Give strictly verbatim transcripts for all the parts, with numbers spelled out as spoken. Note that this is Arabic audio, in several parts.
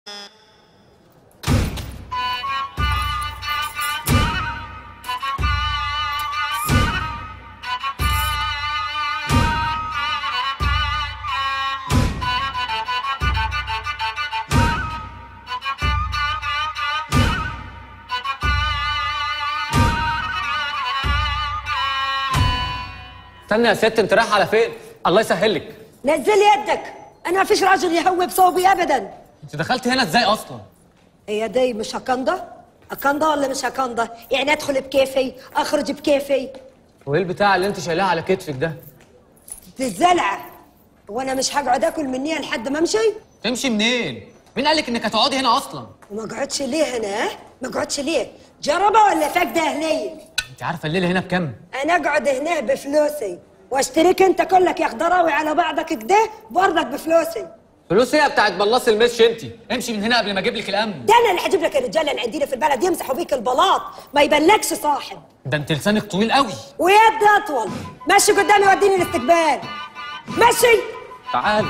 استنى يا ست، انت رايحه على فين؟ الله يسهل لك. نزلي يدك، انا ما فيش راجل يهوي بصوبي ابدا. انت دخلت هنا ازاي اصلا؟ هي دي مش هكنده؟ هكنده ولا مش هكنده؟ يعني ادخل بكيفي اخرج بكيفي. وايه البتاع اللي انت شايلاه على كتفك ده؟ دي الزلعه. وانا مش هقعد اكل منيها لحد ما امشي؟ تمشي منين؟ مين قال لك انك هتقعدي هنا اصلا؟ وما اقعدش ليه هنا؟ ها؟ ما اقعدش ليه؟ جربه ولا فاقده هنيه؟ انت عارفه الليله هنا بكام؟ انا اقعد هنا بفلوسي واشتريك انت كلك يا خضراوي على بعضك كده برضك بفلوسي. فلوس ايه بتاعت بلاص المش؟ انت امشي من هنا قبل ما اجيب لك الامن. ده انا اللي هجيب لك الرجاله اللي عندنا في البلد يمسحوا بيك البلاط ما يبلكش صاحب. ده انت لسانك طويل قوي. ويد اطول. مشي قدامي وديني الاستقبال. مشي. تعالي.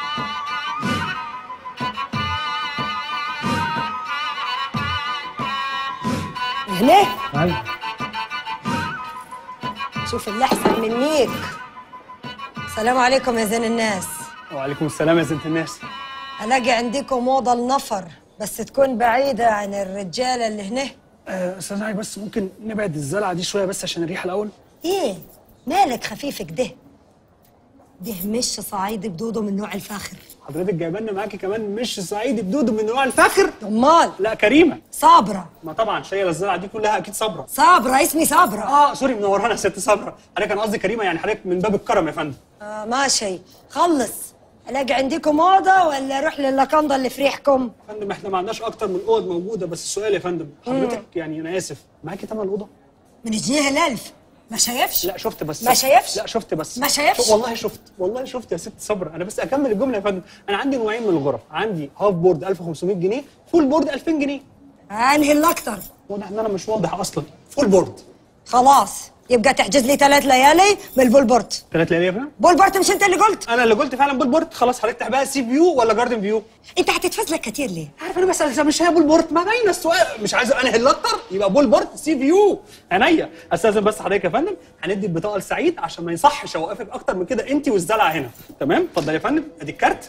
هنا ايوه. شوف اللي احسن منيك. السلام عليكم يا زين الناس. وعليكم السلام يا زينة الناس. الاقي عندكم اوضه النفر بس تكون بعيده عن الرجاله اللي هنا. أه استاذ علي، بس ممكن نبعد الزلعه دي شويه بس عشان الريحه الاول. ايه مالك خفيف كده؟ ده مش صعيدي بدوده من نوع الفاخر. حضرتك جايبه لنا معاكي كمان مش صعيدي بدوده من نوع الفاخر؟ امال؟ لا كريمه. صابره. ما طبعا شايله الزلعه دي كلها اكيد صبره. صابره، اسمي صابره. اه سوري، منورانا يا ست صبره. حضرتك انا قصدي كريمه، يعني حضرتك من باب الكرم يا فندم. اه ماشي. خلص. الاقي عندكم اوضه ولا اروح لللقنده اللي في ريحكم؟ يا فندم احنا ما عندناش اكتر من اوض موجوده، بس السؤال يا فندم حضرتك مم. يعني انا اسف، معاكي تمن اوضه؟ من جنيه الالف. ما شايفش؟ لا شفت بس. ما شايفش؟ لا شفت بس. ما شايفش؟ والله شفت، والله شفت يا ست صبر. انا بس اكمل الجمله يا فندم. انا عندي نوعين من الغرف، عندي هاف بورد ألف وخمسمية جنيه، فول بورد ألفين جنيه. انهي اللي اكتر؟ واضح ان انا مش واضح اصلا. فول بورد. خلاص يبقى تحجز لي ثلاث ليالي بالبول بورد. ثلاث ليالي يا فندم؟ بول بورد مش انت اللي قلت؟ انا اللي قلت فعلا بول بورد. خلاص حضرتك تحبها سي فيو ولا جاردن فيو؟ انت هتتفزلك كتير ليه؟ عارف انا بسال مش هي بول بورد؟ ما باين السؤال. مش عايز انهي الاكتر يبقى بول بورد سي فيو. عينيا. استاذن بس حضرتك يا فندم، هندي البطاقه لسعيد عشان ما يصحش اوقفك اكتر من كده انت والزلعه هنا. تمام؟ اتفضل يا فندم، ادي الكارت.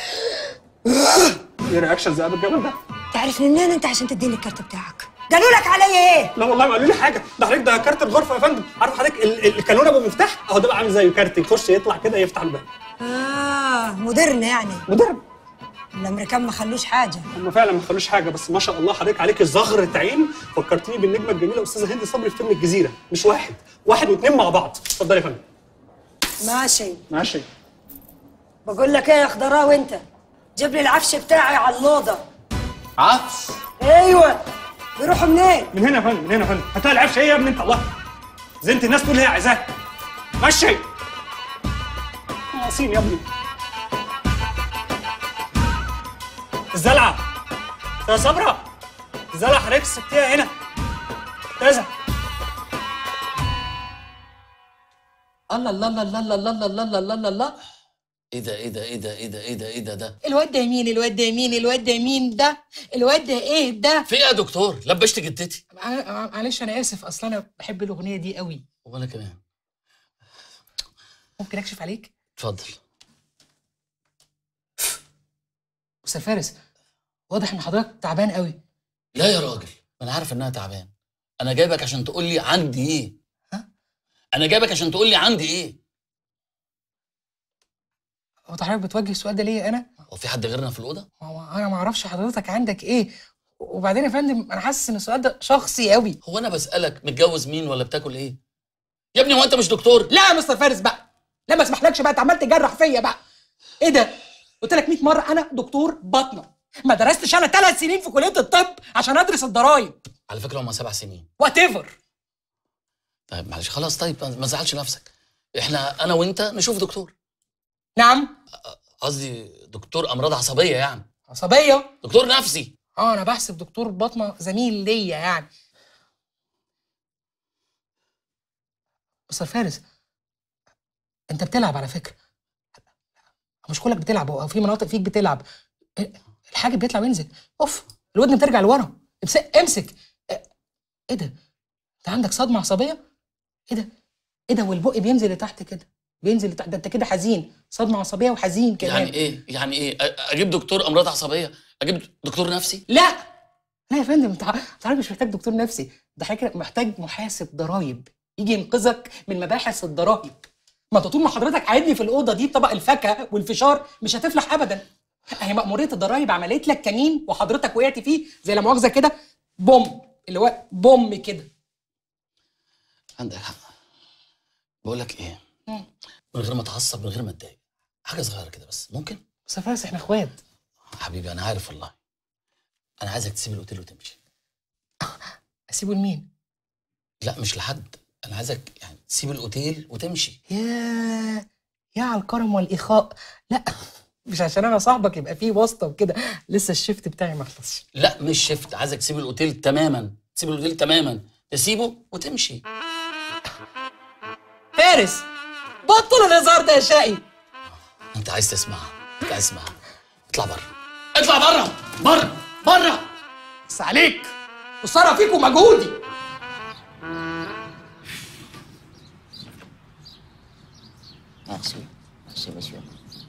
ايه رياكشنز قبل الجبل ده؟ تعرف منين انت عشان تديني الكارت بتاعك؟ قالوا لك عليا ايه؟ لا والله ما قالوا لي حاجه. ده حضرتك ده كارت الغرفه يا فندم. عارف حضرتك الكالون ابو مفتاح اهو، ده بقى عامل زيه كارت يخش يطلع كده يفتح الباب. اه مودرن يعني. مودرن. الامريكان ما خلوش حاجه. هم فعلا ما خلوش حاجه، بس ما شاء الله حضرتك عليك زغرة عين. فكرتني بالنجمه الجميله استاذه هند صبري في فيلم الجزيره. مش واحد، واحد واثنين مع بعض. اتفضل يا فندم. ماشي ماشي. بقول لك ايه يا خضراوي، انت جيب لي العفش بتاعي على الاوضه. عفش؟ ايوه. بيروحوا منين؟ من هنا يا فندم، من هنا يا فندم. هتلاقي العفش. ايه يا ابني انت؟ الله زينة الناس تقول هي عايزاه. مشي ناقصين يا ابني. الزلعه يا صبرا، الزلعه حضرتك سبتيها هنا. كذا. الله الله الله الله الله الله الله الله الله الله. ايه ده ايه ده ايه ده ايه ده ايه ده ايه ده ده الواد ده مين؟ الواد ده مين؟ الواد ده مين ده؟ الواد ده ايه ده؟ في ايه يا دكتور؟ لبشت جدتي. معلش انا اسف، اصل انا بحب الاغنيه دي قوي. وانا كمان. ممكن اكشف عليك؟ اتفضل. استاذ فارس، واضح ان حضرتك تعبان قوي. لا يا راجل، انا عارف انها تعبان. انا جايبك عشان تقول لي عندي ايه. ها؟ انا جايبك عشان تقول لي عندي ايه. هو حضرتك بتوجه السؤال ده ليا انا؟ هو في حد غيرنا في الاوضه؟ هو انا ما اعرفش حضرتك عندك ايه. وبعدين يا فندم انا حاسس ان السؤال ده شخصي قوي. هو انا بسالك متجوز مين ولا بتاكل ايه؟ يا ابني هو انت مش دكتور؟ لا يا مستر فارس بقى، لا ما اسمحلكش بقى، انت عمال تجرح فيا بقى. ايه ده؟ قلت لك مية مره انا دكتور باطنه. ما درستش انا ثلاث سنين في كليه الطب عشان ادرس الضرايب. على فكره هم سبع سنين. وات ايفر. طيب معلش خلاص، طيب ما تزعلش نفسك. احنا انا وانت نشوف دكتور. نعم؟ قصدي دكتور امراض عصبيه يعني. عصبيه؟ دكتور نفسي. اه انا بحسب دكتور باطنه زميل ليا يعني. مستر فارس، انت بتلعب على فكره. مش كلك بتلعب، هو في مناطق فيك بتلعب. الحاجب بيطلع وينزل. اوف الودن بترجع لورا. امسك امسك. ايه ده؟ انت عندك صدمه عصبيه؟ ايه ده؟ ايه ده؟ والبق بينزل لتحت كده، بينزل لتحت. ده انت كده حزين، صدمه عصبيه وحزين كمان. يعني ايه؟ يعني ايه؟ اجيب دكتور امراض عصبيه؟ اجيب دكتور نفسي؟ لا لا يا فندم، انت انت مش محتاج دكتور نفسي، ده حضرتك محتاج محاسب ضرايب يجي ينقذك من مباحث الضرايب. ما انت طول ما حضرتك قاعد لي في الاوضه دي بطبق الفاكهه والفشار مش هتفلح ابدا. اهي مأمورية الضرايب عملت لك كمين وحضرتك وقعت فيه زي لا مؤاخذه كده بوم، اللي هو بوم كده. عندك حق. بقول لك ايه؟ مم. من غير ما اتعصب، من غير ما اتضايق، حاجه صغيره كده بس ممكن؟ بس يا فارس احنا اخوات. حبيبي انا عارف والله. انا عايزك تسيب الاوتيل وتمشي. اسيبه لمين؟ لا مش لحد، انا عايزك يعني تسيب الاوتيل وتمشي. يا يا على الكرم والاخاء. لا مش عشان انا صاحبك يبقى فيه واسطه وكده، لسه الشيفت بتاعي ما خلصش. لا مش شيفت، عايزك تسيب الاوتيل تماما، تسيب الاوتيل تماما، تسيبه وتمشي. فارس بطل الهزار ده يا شقي. انت عايز تسمعها، انت عايز تسمعها. اطلع بره، اطلع بره، بره بره. بس عليك وصار فيك ومجهودي. Merci. Merci, monsieur.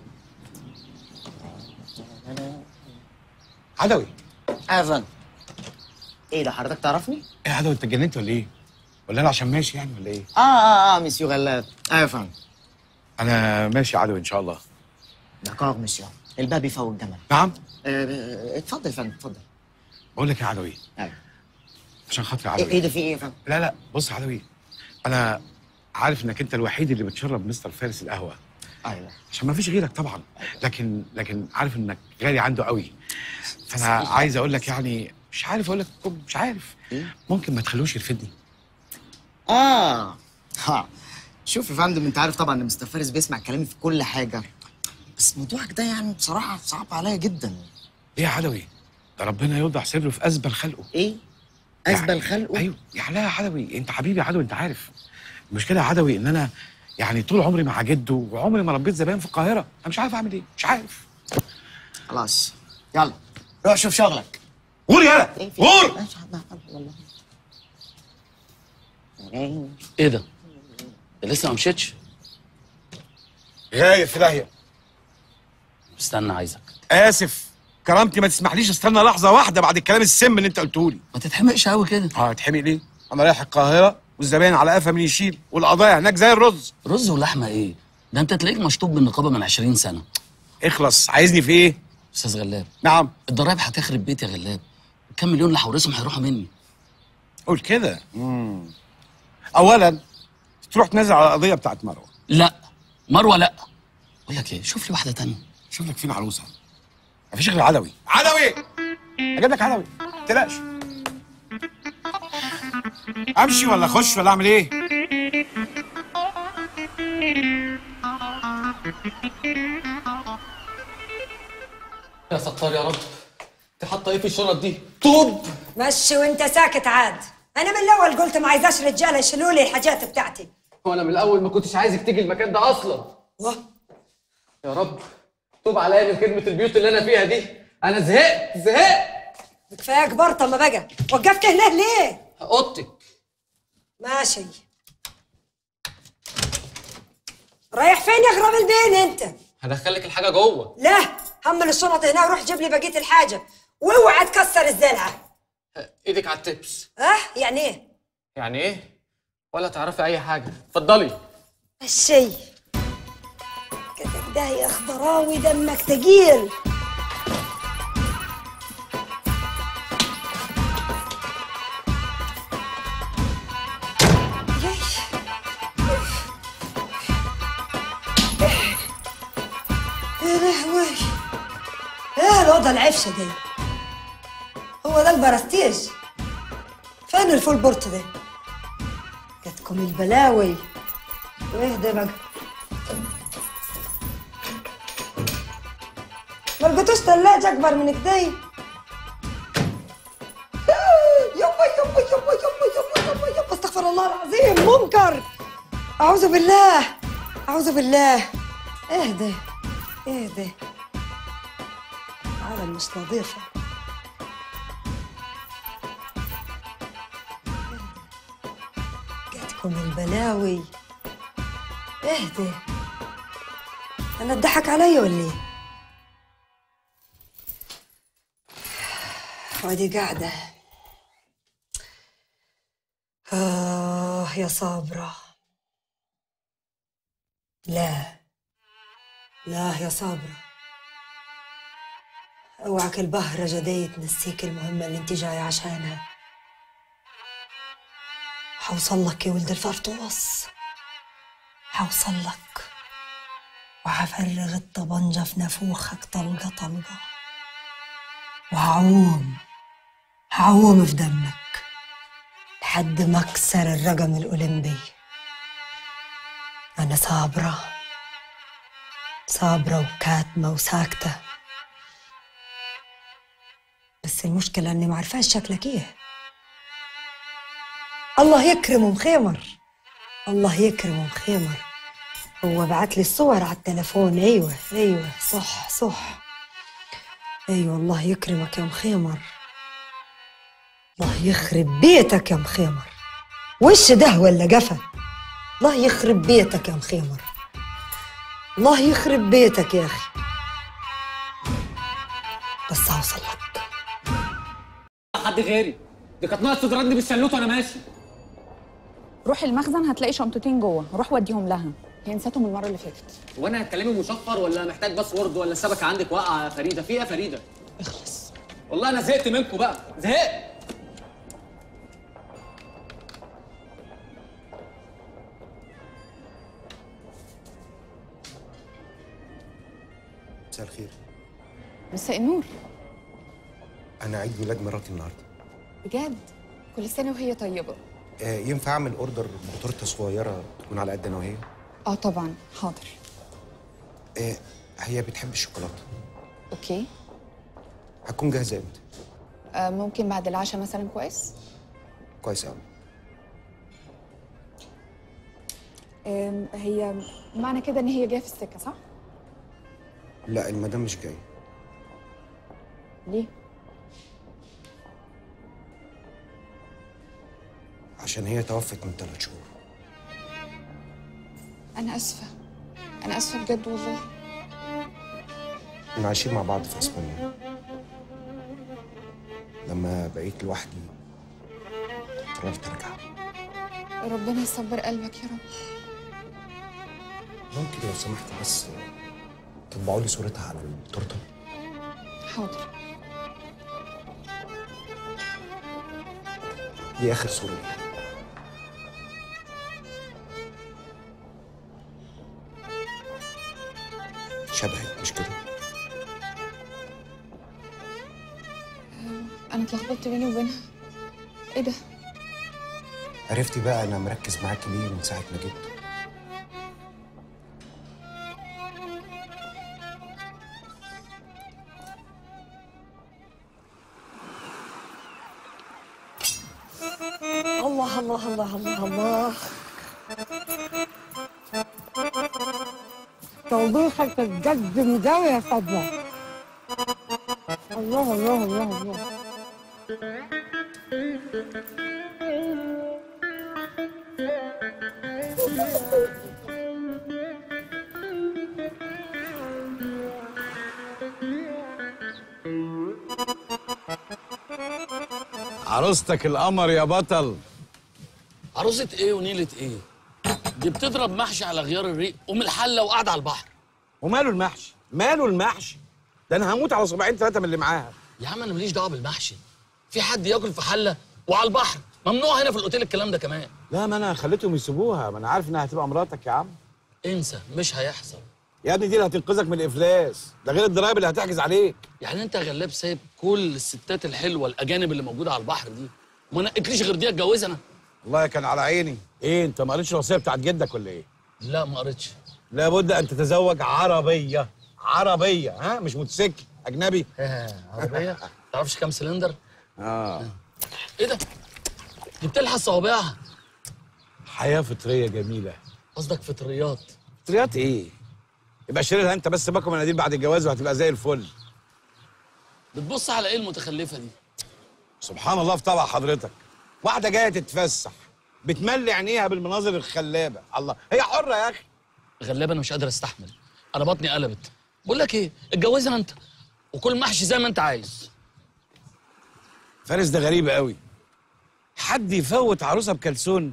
عدوي. ايفن. ايه ده حضرتك تعرفني؟ ايه يا عدوي انت اتجننت ولا ايه؟ ولا انا عشان ماشي يعني ولا ايه؟ اه اه اه مسيو غلاب. ايفن. انا ماشي يا عدوي ان شاء الله. دكار مسيو. الباب يفوق الجمل. نعم؟ اه اتفضل يا فندم اتفضل. بقول لك يا عدوي. ايوه. عشان خاطري ايه عدوي. إيه ده في ايه يا فندم؟ لا لا بص يا عدوي، انا عارف انك انت الوحيد اللي بتشرب مستر فارس القهوه. ايوه. عشان ما فيش غيرك طبعا، لكن لكن عارف انك غالي عنده قوي. فانا عايز اقول لك يعني مش عارف اقول لك مش عارف. إيه؟ ممكن ما تخلوش يرفدني. اه ها شوف يا فندم، انت عارف طبعا ان مستر فارس بيسمع كلامي في كل حاجه، بس موضوعك ده يعني بصراحه صعب عليا جدا. ايه يا عدوي؟ ده ربنا يوضح سره في ازبل خلقه. ايه؟ ازبل خلقه؟ ايوه يعني لا يا عدوي، انت حبيبي يا عدوي انت عارف. المشكله يا عدوي ان انا يعني طول عمري مع جده وعمري ما ربيت زبائن في القاهره، انا مش عارف اعمل ايه، مش عارف. خلاص يلا روح شوف شغلك. قول يالا قول. ايه ده؟ ده لسه ما مشيتش؟ غايب في داهيه. استنى عايزك. اسف كرامتي ما تسمحليش استنى لحظه واحده بعد الكلام السم اللي انت قلته لي. ما تتحمقش قوي كده. اه اتحمق ليه؟ انا رايح القاهره والزبائن على قفا من يشيل، والقضايا هناك زي الرز. رز ولحمه ايه؟ ده انت تلاقيك مشطوب بالنقابه من عشرين سنه. اخلص، عايزني في ايه؟ استاذ غلاب. نعم. الضرايب هتخرب بيتي يا غلاب. كام مليون اللي هورثهم هيروحوا مني. قول كده. امم اولا تروح تنزل على القضيه بتاعت مروه. لا مروه لا. بقول لك ايه، شوف لي واحده تانية. شوف لك فين عروسه. مفيش غير عدوي. عدوي اجيب لك عدوي ما تقلقش. امشي ولا اخش ولا اعمل ايه؟ يا ستار يا رب، انت حاطه ايه في الشنط دي؟ طوب. مشي وانت ساكت عاد. انا من الاول قلت ما عايزاش رجاله يشيلوا لي الحاجات بتاعتي. وانا من الاول ما كنتش عايزك تيجي المكان ده اصلا. واه يا رب توب عليا من خدمه البيوت اللي انا فيها دي. انا زهقت زهقت. كفايه كبرت اما بقى. وقفت هنا ليه؟ اوضتك. ماشي. رايح فين يا غراب البين انت؟ هدخلك الحاجه جوه. لا حمل الشنط هنا وروح جيب لي بقيه الحاجه، واوعى تكسر الزلعه. ايدك على التبس. اه يعني ايه؟ يعني ايه؟ ولا تعرفي اي حاجه. اتفضلي. الشي كده كده يا خضراوي دمك تقيل. يا لهوي، ايه الوضع العفشه دي؟ هو ده البرستيج؟ فين الفول بورت ده؟ جاتكم البلاوي. وايه ده بقى؟ ما لقيتوش ثلاجة أكبر من كده؟ يابا يابا يابا يابا يابا يابا يابا استغفر الله العظيم، منكر. أعوذ بالله أعوذ بالله. ايه ده؟ ايه ده؟ فعلا مش نظيفة. جاتكم البلاوي. اهدي، أنا اتضحك علي ولا ايه؟ وادي قاعدة. آه يا صابرة. لا لا يا صابرة، اوعك البهرجة دي تنسيك المهمة اللي انت جاية عشانها. حوصل لك يا ولد الفرطوس، حوصل لك وحفرغ الطبنجة في نافوخك طلقة طلقة، وهعوم هعوم في دمك لحد ما اكسر الرقم الأولمبي. أنا صابرة صابرة وكاتمة وساكتة، بس المشكلة إني معرفاش شكلك إيه. الله يكرمه مخيمر، الله يكرمه مخيمر. هو بعت لي الصور على التليفون. أيوة أيوة صح صح، أيوة. الله يكرمك يا مخيمر، الله يخرب بيتك يا مخيمر. وش ده ولا قفا؟ الله يخرب بيتك يا مخيمر، الله يخرب بيتك يا أخي. بس هوصل لك. حد غيري، دي كانت ناقص تضربني بالشلوت وانا ماشي. روح المخزن هتلاقي شنطتين جوه، روح وديهم لها، هي نسيتهم المره اللي فاتت. وانا هتكلمي مشفر ولا محتاج باسورد ولا السبكه عندك واقعه يا فريده؟ في ايه يا فريده؟ اخلص. والله انا زهقت منكم بقى، زهقت. مساء الخير. مساء النور. انا عيد ميلاد مراتي النهارده. بجد؟ كل سنه وهي طيبه. آه ينفع اعمل اوردر بتورته صغيره تكون على قد انا وهي؟ اه طبعا، حاضر. آه هي بتحب الشوكولاته. اوكي. هتكون جاهزه امتى؟ آه ممكن بعد العشاء مثلا. كويس. كويس قوي. آه هي معنى كده ان هي جايه في السكه، صح؟ لا، المدام مش جايه. ليه؟ عشان هي توفت من ثلاث شهور. انا اسفه، انا اسفه بجد والله. كنا عايشين مع بعض في اسبانيا. لما بقيت لوحدي قررت ارجع. ربنا يصبر قلبك يا رب. ممكن لو سمحت بس تطبعوا لي صورتها على التورته؟ حاضر. دي اخر صوره ليها. شبهك مش كده؟ انا اتلخبطت بيني وبينها. ايه ده؟ عرفتي بقى انا مركز معاكي ليه من ساعه ما جيت؟ الله الله الله الله الله. توضيحك بجد مداوي يا فضلة. الله الله الله الله. عروستك القمر يا بطل. عروسة ايه ونيلة ايه؟ دي بتضرب محشي على غيار الريق ام الحله وقاعده على البحر. وماله المحشي؟ ماله المحشي؟ ده انا هموت على صباعين ثلاثه من اللي معاها. يا عم انا ماليش دعوه بالمحشي. في حد ياكل في حله وعلى البحر؟ ممنوع هنا في الاوتيل الكلام ده كمان. لا، ما انا خليتهم يسيبوها، ما انا عارف انها هتبقى مراتك يا عم. انسى، مش هيحصل. يا ابني دي اللي هتنقذك من الافلاس، ده غير الضرايب اللي هتحجز عليك. يعني انت يا غلاب سايب كل الستات الحلوه الاجانب اللي موجوده على البحر دي وما نقتليش غير دي اتجوزها انا؟ والله كان على عيني. ايه انت ما قريتش الوصيه بتاعت جدك ولا ايه؟ لا ما قريتش. لابد ان تتزوج عربيه. عربيه، ها؟ مش موتوسيكل اجنبي. عربيه؟ تعرفش كام سلندر؟ اه. ايه ده؟ دي بتلحس صوابعها. حياه فطريه جميله. قصدك فطريات؟ فطريات ايه؟ يبقى اشتري لها انت بس باكو مناديل بعد الجواز وهتبقى زي الفل. بتبص على ايه المتخلفه دي؟ سبحان الله في طبع حضرتك، واحده جايه تتفسح بتملي عينيها بالمناظر الخلابه. الله، هي حره يا اخي. غلابه انا مش قادر استحمل، انا بطني قلبت. بقول لك ايه، اتجوزها انت وكل محشي زي ما انت عايز. فارس ده غريب قوي، حد يفوت عروسه بكلسون؟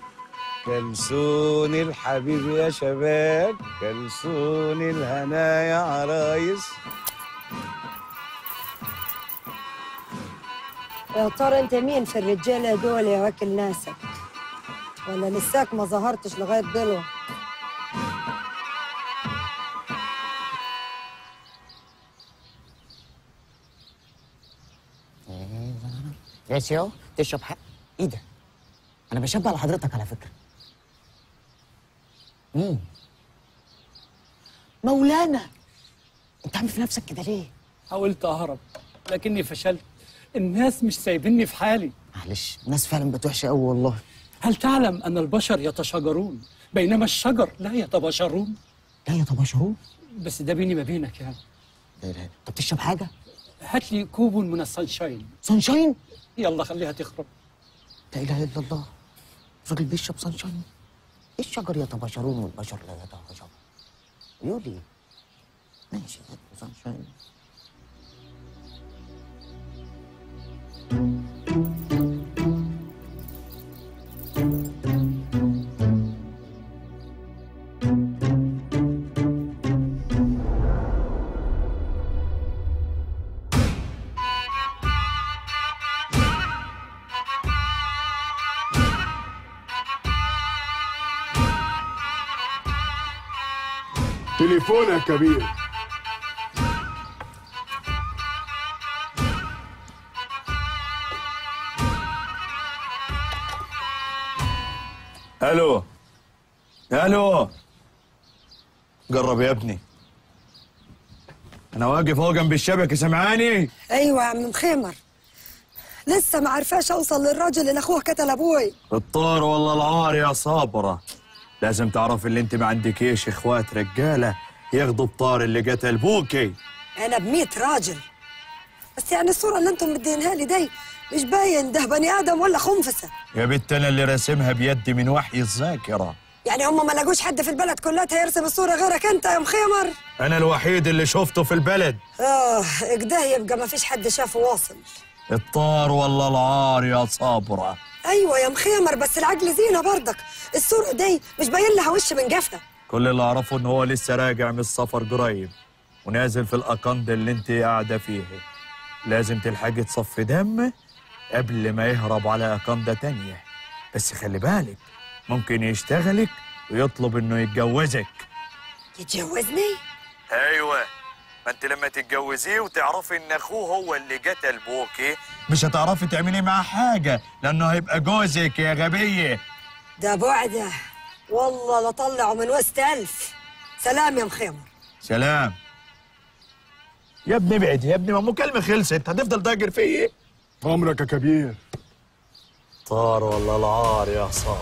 كلسون الحبيب يا شباب، كلسون الهنا يا عرايس. يا ترى انت مين في الرجاله دول يا واكل ناسك؟ ولا لساك ما ظهرتش لغايه دلوقتي؟ يا سيو تشرب حق؟ ايه ده؟ انا بشبه على حضرتك على فكره. مين؟ مولانا. انت عامل في نفسك كده ليه؟ حاولت اهرب لكني فشلت. الناس مش سايبيني في حالي. معلش، الناس فعلا بقت وحشه قوي والله. هل تعلم ان البشر يتشاجرون بينما الشجر لا يتباشرون؟ لا يتباشرون؟ بس ده بيني ما بينك يعني. لا لا، طب تشرب حاجه؟ هات لي كوب من السانشاين. سانشاين؟ يلا خليها تخرب. لا اله الا الله، الراجل بيشرب سانشاين؟ ايه الشجر يتباشرون والبشر لا يتباشرون؟ يقول لي ماشي هات سانشاين. تليفون يا كبير. الو الو، قرب يا ابني، انا واقف اهو جنب الشبكه، سمعاني؟ ايوه يا عم مخيمر، لسه ما عرفاش اوصل للراجل اللي اخوه قتل ابوي. الطار والله العار يا صابره، لازم تعرف اللي انت ما عندكيش اخوات رجاله ياخدوا بطار اللي قتل بوكي. انا بميت راجل، بس يعني الصوره اللي انتم مدينها لي دي مش باين ده بني ادم ولا خنفسه. يا بنت انا اللي راسمها بيدي من وحي الذاكره. يعني هم ما لقوش حد في البلد كلها يرسم الصوره غيرك انت يا مخيمر؟ انا الوحيد اللي شفته في البلد. اه كده يبقى ما فيش حد شافه واصل. الطار والله العار يا صابره. ايوه يا مخيمر، بس العقل زينه برضك، الصوره دي مش باين لها وش من جفه. كل اللي اعرفه ان هو لسه راجع من السفر قريب ونازل في الاقند اللي انت قاعده فيه. لازم تلحقي تصفي دم قبل ما يهرب على اقنده تانيه، بس خلي بالك ممكن يشتغلك ويطلب انه يتجوزك. يتجوزني؟ ايوه، ما انت لما تتجوزيه وتعرفي ان اخوه هو اللي قتل بوكي مش هتعرفي تعملي معاه حاجه لانه هيبقى جوزك يا غبيه. ده بعده والله لطلعه من وسط ألف. سلام يا مخيمر. سلام يا ابني، ابعد يا ابني، ما مكالمه خلصت، هتفضل داجر في ايه؟ عمرك يا كبير. طار والله العار يا صابر.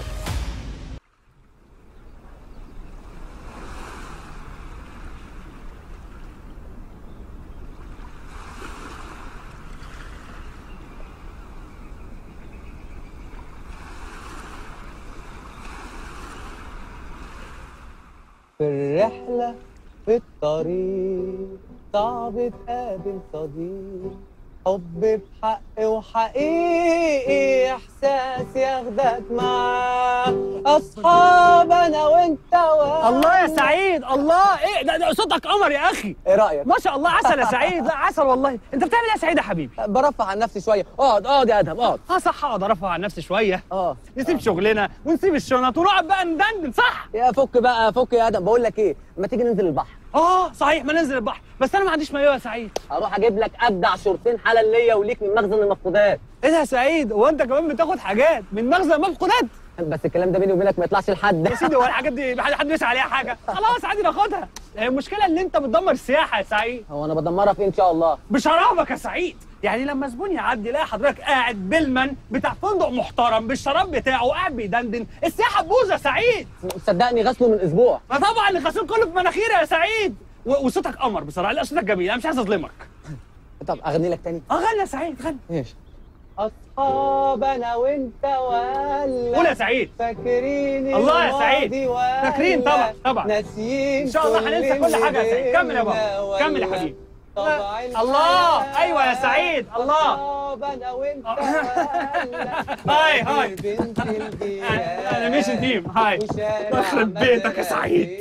في الرحلة في الطريق صعب تقابل صديق، حب بحق وحقيقي احساس ياخدك معاه، اصحاب انا وانت واحد. الله يا سعيد، الله ايه ده, ده صوتك قمر يا اخي. ايه رايك؟ ما شاء الله، عسل يا سعيد. لا عسل والله. انت بتعمل ايه يا سعيد يا حبيبي؟ برفع عن نفسي شويه. اقعد اقعد يا ادهم اقعد. اه صح، اقعد ارفع عن نفسي شويه. اه نسيب شغلنا ونسيب الشنط ونقعد بقى ندندن، صح؟ يا فك بقى فك يا ادهم، بقول لك ايه، ما تيجي ننزل البحر؟ اه صحيح، ما ننزل البحر، بس انا ما عنديش مايوه يا سعيد. اروح اجيب لك ابدع شورتين حلال ليا وليك من مخزن المفقودات. ايه ده يا سعيد؟ هو انت كمان بتاخد حاجات من مخزن المفقودات؟ بس الكلام ده بيني وبينك ما يطلعش لحد. يا سيدي، هو الحاجات دي حد بيسأل عليها حاجه؟ خلاص عادي ناخدها. المشكله ان انت بتدمر السياحه يا سعيد. هو انا بدمرها في ان شاء الله؟ بشرابك يا سعيد. يعني لما زبون يعدي يلاقي حضرتك قاعد بالمن بتاع فندق محترم بالشراب بتاعه وقاعد بيدندن، السياحه تبوظ يا سعيد. صدقني غسله من اسبوع. ما طبعا الغسيل كله في مناخيري يا سعيد. و- وصوتك قمر بصراحه. لا صوتك جميل، انا مش عايز اظلمك. طب اغني لك تاني. اه غني يا سعيد غني. ماشي. اصحاب انا وانت ولا قول يا سعيد. فاكرين الله يا سعيد. ولا فاكرين طبعا طبعا. ناسيين ان شاء الله هننسى كل حاجه يا سعيد. كمل يا بابا كمل يا حبيبي. الله ايوه يا سعيد الله. اصحاب انا وانت هاي هاي انا مش نديم. هاي يخرب بيتك يا سعيد.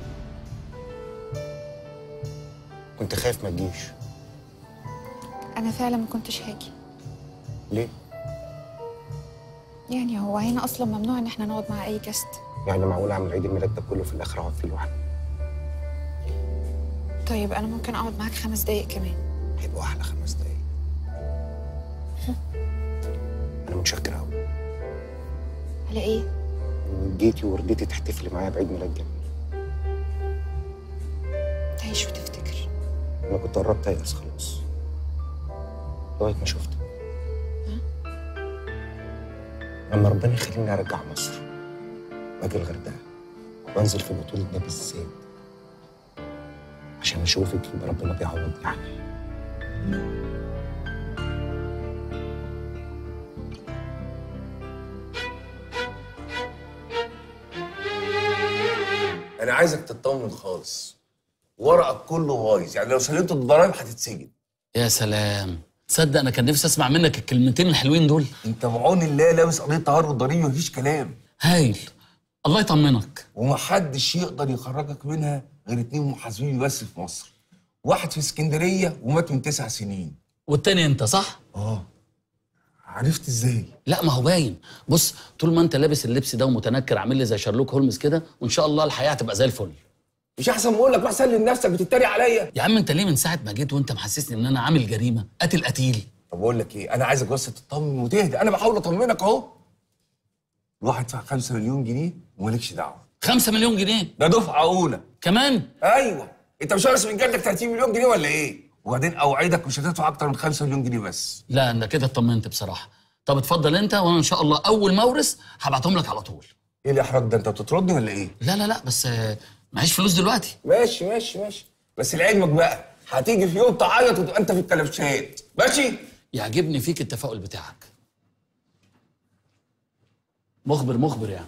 كنت خايف ما تجيش. انا فعلا ما كنتش هاجي. ليه؟ يعني هو هنا اصلا ممنوع ان احنا نقعد مع اي جست. يعني معقول اعمل عيد الميلاد ده كله في الاخر اقعد فيه لوحدي؟ طيب انا ممكن اقعد معاك خمس دقايق كمان. هيبقوا احلى خمس دقايق. انا متشكر قوي. على ايه؟ انك جيتي ورضيتي تحتفلي معايا بعيد ميلاد جميل. تعيش وتفتكر. انا كنت قربت ايأس خلاص لغايه ما شفتك. لما ربنا يخليني ارجع مصر واجي الغردقه وانزل في بطوله ده بالذات عشان اشوفك يبقى ربنا بيعوضني يعني. انا عايزك تطمن خالص. ورقك كله بايظ، يعني لو سلمت الضرايب هتتسجن. يا سلام، تصدق انا كان نفسي اسمع منك الكلمتين الحلوين دول. انت بعون الله لابس قضيه تهرب ضريبي مفيش كلام. هايل، الله يطمنك. ومحدش يقدر يخرجك منها غير اتنين محاسبين بس في مصر. واحد في اسكندريه ومات من تسع سنين. والتاني انت صح؟ اه. عرفت ازاي؟ لا ما هو باين. بص، طول ما انت لابس اللبس ده ومتنكر عامل لي زي شارلوك هولمز كده، وان شاء الله الحياه هتبقى زي الفل. مش احسن ما اقول لك روح سلم نفسك بتتريق عليا؟ يا عم انت ليه من ساعه ما جيت وانت محسسني ان انا عامل جريمه قاتل قتيل؟ طب اقول لك ايه، انا عايزك بس تطمن وتهدى، انا بحاول اطمنك اهو. روح ادفع خمسة مليون جنيه ومالكش دعوه. خمسة مليون جنيه؟ ده دفعه اولى. كمان؟ ايوه، انت مش عارف من جدك تلاتين مليون جنيه ولا ايه؟ وبعدين اوعدك مش هتدفع اكتر من خمسة مليون جنيه بس. لا انا كده اطمنت بصراحه. طب اتفضل انت، وانا ان شاء الله اول ما اورث هبعتهم لك على طول. ايه الاحراج ده، انت بتطردني ولا ايه؟ لا لا لا بس معيش فلوس دلوقتي. ماشي ماشي ماشي، بس لعلمك بقى هتيجي في يوم تعيط وتبقى انت في الكلبشات، ماشي؟ يعجبني فيك التفاؤل بتاعك. مخبر مخبر يعني.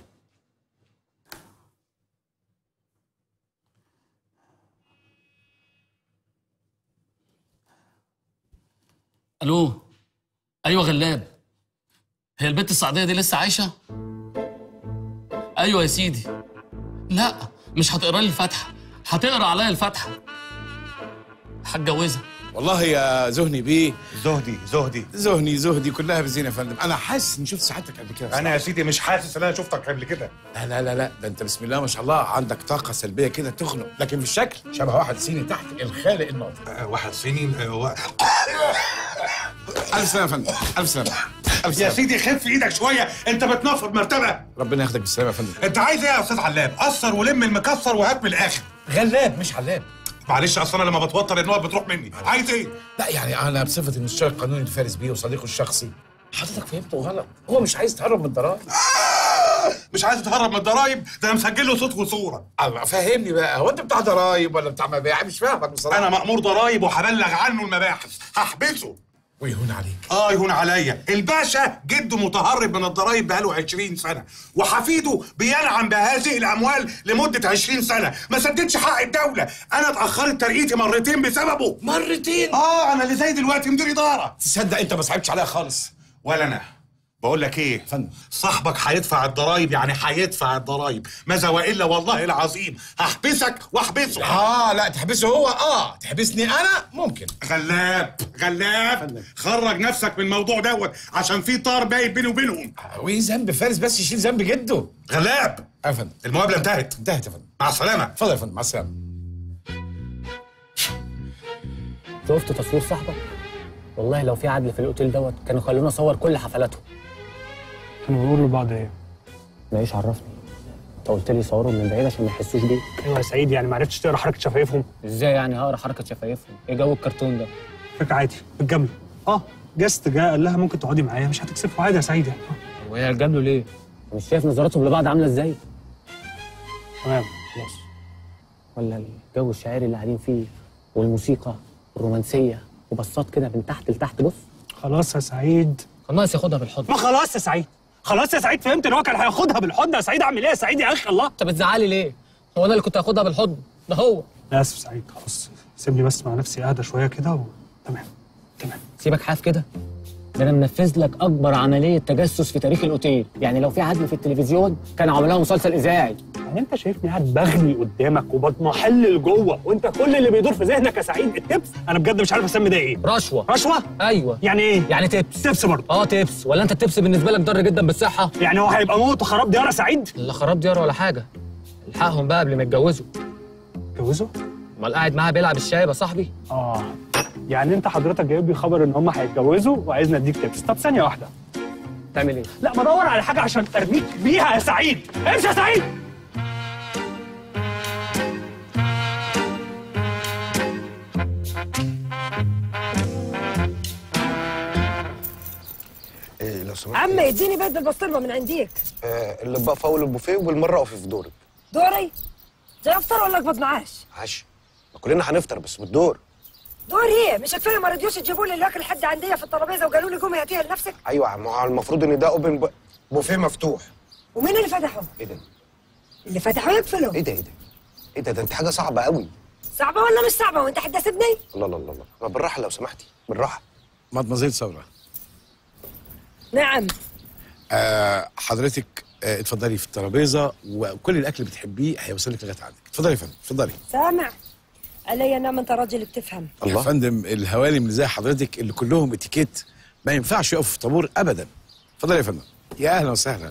الو. ايوه غلاب. هي البت السعديه دي لسه عايشه؟ ايوه يا سيدي. لا مش هتقرا لي الفاتحه، هتقرا عليا الفاتحه. هتجوزها. والله يا زهني بيه. زهدي زهدي زهني زهدي كلها بزينه يا فندم. انا حاسس اني شفت سعادتك قبل كده. انا يا سيدي مش حاسس ان انا شفتك قبل كده. لا لا لا لا، ده انت بسم الله ما شاء الله عندك طاقه سلبيه كده تخنق، لكن في الشكل شبه واحد صيني تحت الخالق الناطق. أه واحد صيني. أه و... الف سلامه يا فندم، الف سلامه. الف يا سلامه. سيدي خف ايدك شويه، انت بتنفض مرتبه. ربنا ياخدك بالسلامه يا فندم. انت عايز ايه يا استاذ علام؟ قصر ولم المكسر وهات من الاخر. غلاب مش علاب. معلش اصل انا لما بتوتر النقط بتروح مني. عايز ايه؟ لا يعني انا بصفتي المستشار القانوني لفارس بيه وصديقه الشخصي حضرتك فهمته غلط. هو مش عايز تهرب من الضرايب. آه مش عايز تهرب من الضرايب، ده انا مسجل له صوت وصوره. الله فهمني بقى، هو انت بتاع ضرايب ولا بتاع مبيع؟ مش فاهمك بصراحه. انا مأمور ضرايب وهبلغ عنه المباحث، هحبسه. ويهون عليك. اه يهون عليا. الباشا جده متهرب من الضرايب بقاله عشرين سنه، وحفيده بينعم بهذه الاموال لمده عشرين سنه، ما سددش حق الدوله. انا اتاخرت ترقيتي مرتين بسببه. مرتين؟ اه انا اللي زي دلوقتي مدير اداره. تصدق انت ما صعبتش عليا خالص. ولا انا. بقول لك ايه فندم، صاحبك هيدفع الضرايب، يعني هيدفع الضرايب، ماذا والا والله العظيم هحبسك واحبسه. اه لا تحبسه هو، اه تحبسني انا ممكن. غلاب غلاب فندم. خرج نفسك من الموضوع دوت عشان في طار باين بيني وبينهم. وايه ذنب فارس بس يشيل ذنب جده؟ غلاب. يا فندم المقابله انتهت. انتهت يا فندم. مع السلامه. اتفضل يا فندم، مع السلامه. شفت تصوير صاحبك؟ والله لو في عدل في الاوتيل دوت كانوا خلونا نصور كل حفلاتهم. كانوا بيقولوا لبعض ايه؟ ماليش عرفني. انت قلت لي صورهم من بعيد عشان ما يحسوش بيك. ايوه يا سعيد، يعني ما عرفتش تقرا حركه شفايفهم؟ ازاي يعني هقرا حركه شفايفهم؟ ايه جو الكرتون ده؟ فكره عادي بالجمله. اه جست جه قال لها ممكن تقعدي معايا، مش هتكسفه عادي يا سعيد يعني. آه. وهي هتجامله ليه؟ مش شايف نظراتهم لبعض عامله ازاي؟ تمام خلاص. ولا الجو الشاعري اللي قاعدين فيه والموسيقى الرومانسيه وبصات كده من تحت لتحت. بص خلاص يا سعيد. كان ناقص ياخدها بالحضن. ما خلاص يا سعيد، خلاص يا سعيد، فهمت ان هو كان هياخدها بالحضن يا سعيد. اعمل ايه يا سعيد يا اخي؟ الله، انت بتزعلي ليه؟ هو انا اللي كنت هاخدها بالحضن، ده هو. انا اسف سعيد، خلاص سيبني بس مع نفسي اهدى شويه كده و... تمام تمام. سيبك حاف كده، ده انا منفذ لك اكبر عمليه تجسس في تاريخ الاوتيل. يعني لو في عدل في التلفزيون كان عملوها مسلسل اذاعي. يعني انت شايفني قاعد بغلي قدامك وبتمحلل جوه، وانت كل اللي بيدور في ذهنك يا سعيد التبس. انا بجد مش عارف اسمي ده ايه. رشوه. رشوه؟ ايوه. يعني ايه؟ يعني تبس. تبس برضه؟ اه تبس. ولا انت التبس بالنسبه لك ضار جدا بالصحه؟ يعني هو هيبقى موت وخراب ديار يا سعيد؟ لا خراب ديار ولا حاجه، الحقهم بقى قبل ما يتجوزوا. يتجوزوا؟ امال قاعد معاها بيلعب الشاي يا صاحبي؟ اه يعني انت حضرتك جايب لي خبر ان هم هيتجوزوا وعايزني اديك تبس. طب ثانيه واحده، تعمل ايه؟ لا بدور على حاجه عشان ارميك بيها يا سعيد. امشي يا سعيد. إيه لو سمحت. عم اديني بيض بالبسطرمه من عنديك. آه اللي بقى في اول البوفيه وبالمره اقفي في دورك. دوري؟ جاي افطر ولا اقبض معاش؟ عاش. كلنا هنفطر بس بالدور. دور ايه؟ مش كفايه ما رضيوش يجيبوا لي الاكل لحد عندي في الترابيزه وقالوا لي قومي هاتيها لنفسك؟ ايوه ما هو المفروض ان ده اوبن ب... بوفيه مفتوح. ومين اللي فتحه؟ ايه ده؟ اللي فتحه يقفلوا. ايه ده ايه ده؟ ايه ده ده انت حاجه صعبه قوي. صعبه ولا مش صعبه وانت هتحاسبني؟ الله الله الله الله. ما بالراحه لو سمحتي بالراحه. مدمزيل ثوره. نعم. آه حضرتك آه اتفضلي في الترابيزه، وكل الاكل اللي بتحبيه هيوصل لك لغايه عندك. اتفضلي يا فندم اتفضلي. سامع عليا نعم، انت راجل بتفهم. الله يا فندم، الهوالم اللي زي حضرتك اللي كلهم اتيكيت ما ينفعش يقفوا في طابور ابدا. اتفضلي يا فندم. يا اهلا وسهلا.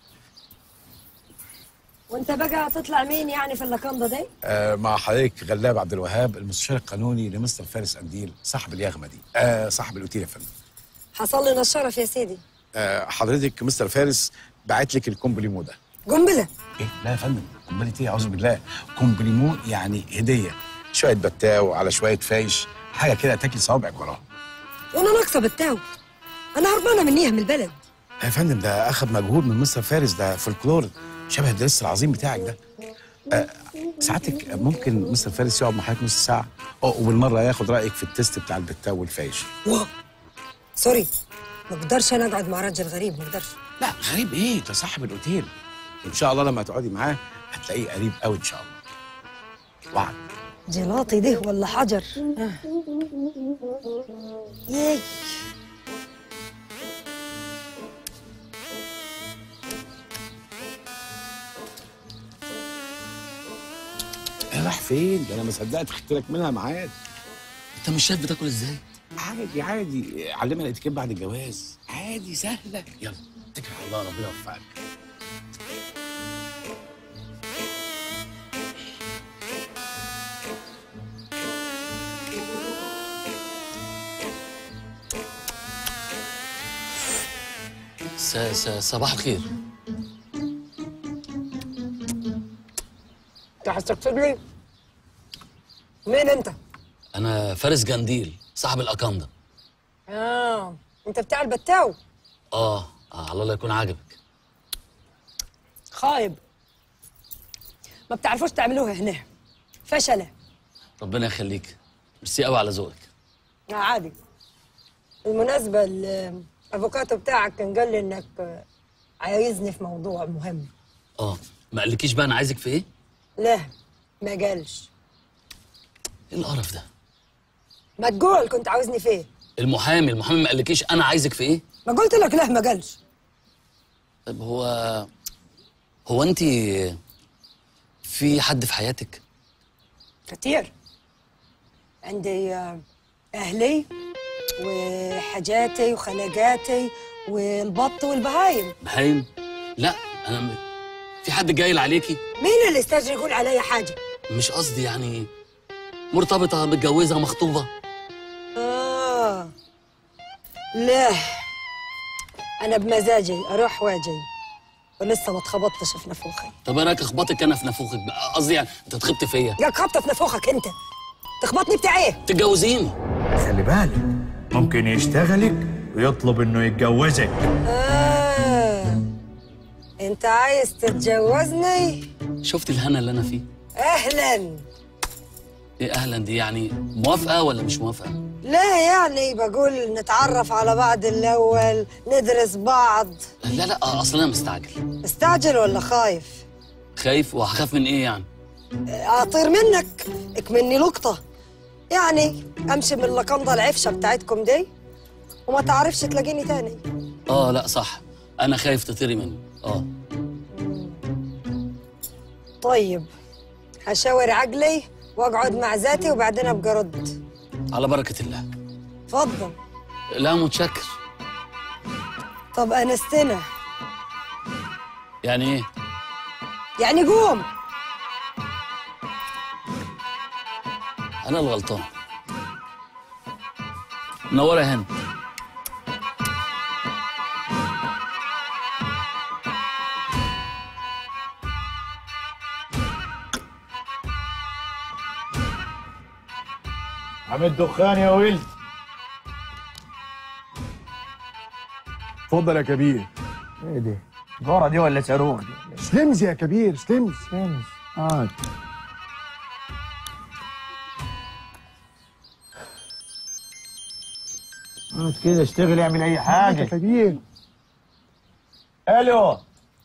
وانت بقى هتطلع مين يعني في اللقنده دي؟ آه مع حضرتك غلاب عبد الوهاب، المستشار القانوني لمستر فارس قنديل صاحب اليغمه دي، آه صاحب الاوتيل يا فندم. حصل لنا الشرف يا سيدي. آه حضرتك مستر فارس بعت لك الكومبليمو ده. قنبله؟ ايه؟ لا يا فندم، قنبله ايه؟ اعوذ بالله. كومبليمو يعني هديه، شويه بتاو على شويه فايش، حاجه كده تاكل صوابعك وراها. وانا ناقصه بتاو؟ انا هربانه منيها من البلد. يا فندم ده اخذ مجهود من مستر فارس، ده فولكلور شبه الدرس العظيم بتاعك ده. أه ساعتك ممكن مستر فارس يقعد مع حضرتك نص ساعه؟ اه وبالمره ياخد رايك في التيست بتاع البتاو والفايش. واو سوري، ما اقدرش انا اقعد مع راجل غريب، ما اقدرش. لا غريب ايه؟ ده صاحب الاوتيل، ان شاء الله لما تقعدي معاه هتلاقيه قريب قوي ان شاء الله. وعد. جلاطي ده ولا حجر؟ ياي راح فين؟ ده انا ما صدقت خدت لك منها ميعاد. انت مش شايف بتاكل ازاي؟ عادي عادي، علمها الاتيكيت بعد الجواز، عادي سهله. يلا اتكل على الله، ربنا يوفقك. س س صباح الخير. انت هتستقصدني؟ مين انت؟ انا فارس جنديل صاحب الاكاندا. اه انت بتاع البتاو؟ اه, آه على الله يكون عاجبك. خايب، ما بتعرفوش تعملوها هنا، فشله. ربنا يخليك، ميرسي قوي على ذوقك. لا عادي. بالمناسبه الافوكاتو بتاعك كان قال لي انك عايزني في موضوع مهم. اه ما قالكيش بقى انا عايزك في ايه؟ لا ما قالش. ايه القرف ده؟ ما تقول كنت عاوزني في ايه؟ المحامي المحامي ما قالكيش انا عايزك في ايه؟ ما قلت لك لا ما قالش. طب هو هو انت في حد في حياتك؟ كتير. عندي اهلي وحاجاتي وخلاجاتي والبط والبهايم. بهايم؟ لا انا م... في حد جايل عليكي؟ مين اللي استاجر يقول عليا حاجه؟ مش قصدي يعني مرتبطه متجوزه مخطوبه. اه لا انا بمزاجي اروح واجي ولسه ما اتخبطتش في نافوخي. طب انا اخبطك انا في نافوخك بقى، قصدي يعني انت اتخبط فيا. ياك خبطه في نافوخك انت، تخبطني بتاع ايه؟ تتجوزيني. خلي بالك ممكن يشتغلك ويطلب انه يتجوزك. آه. انت عايز تتجوزني؟ شفت الهنا اللي انا فيه؟ اهلا. ايه اهلا دي يعني موافقه ولا مش موافقه؟ لا يعني بقول نتعرف على بعض الاول، ندرس بعض. لا لا اصلا انا مستعجل. مستعجل ولا خايف؟ خايف. وهخاف من ايه يعني؟ اطير منك اكمني لقطه، يعني امشي من اللقنده العفشه بتاعتكم دي وما تعرفش تلاقيني تاني. اه لا صح، انا خايف تطيري مني. اه طيب هشاور عقلي واقعد مع ذاتي وبعدين ابقى رد. على بركه الله. اتفضل. لا متشكر. طب انستنا. يعني ايه؟ يعني قوم. انا الغلطان. منوره يا هند. عامل دخان يا ولد. اتفضل يا كبير. ايه دي؟ جارة دي ولا صاروخ دي؟ سلمز يا كبير، سلمز. سلمز. اه اقعد كده اشتغل، اعمل اي حاجة يا كبير. الو.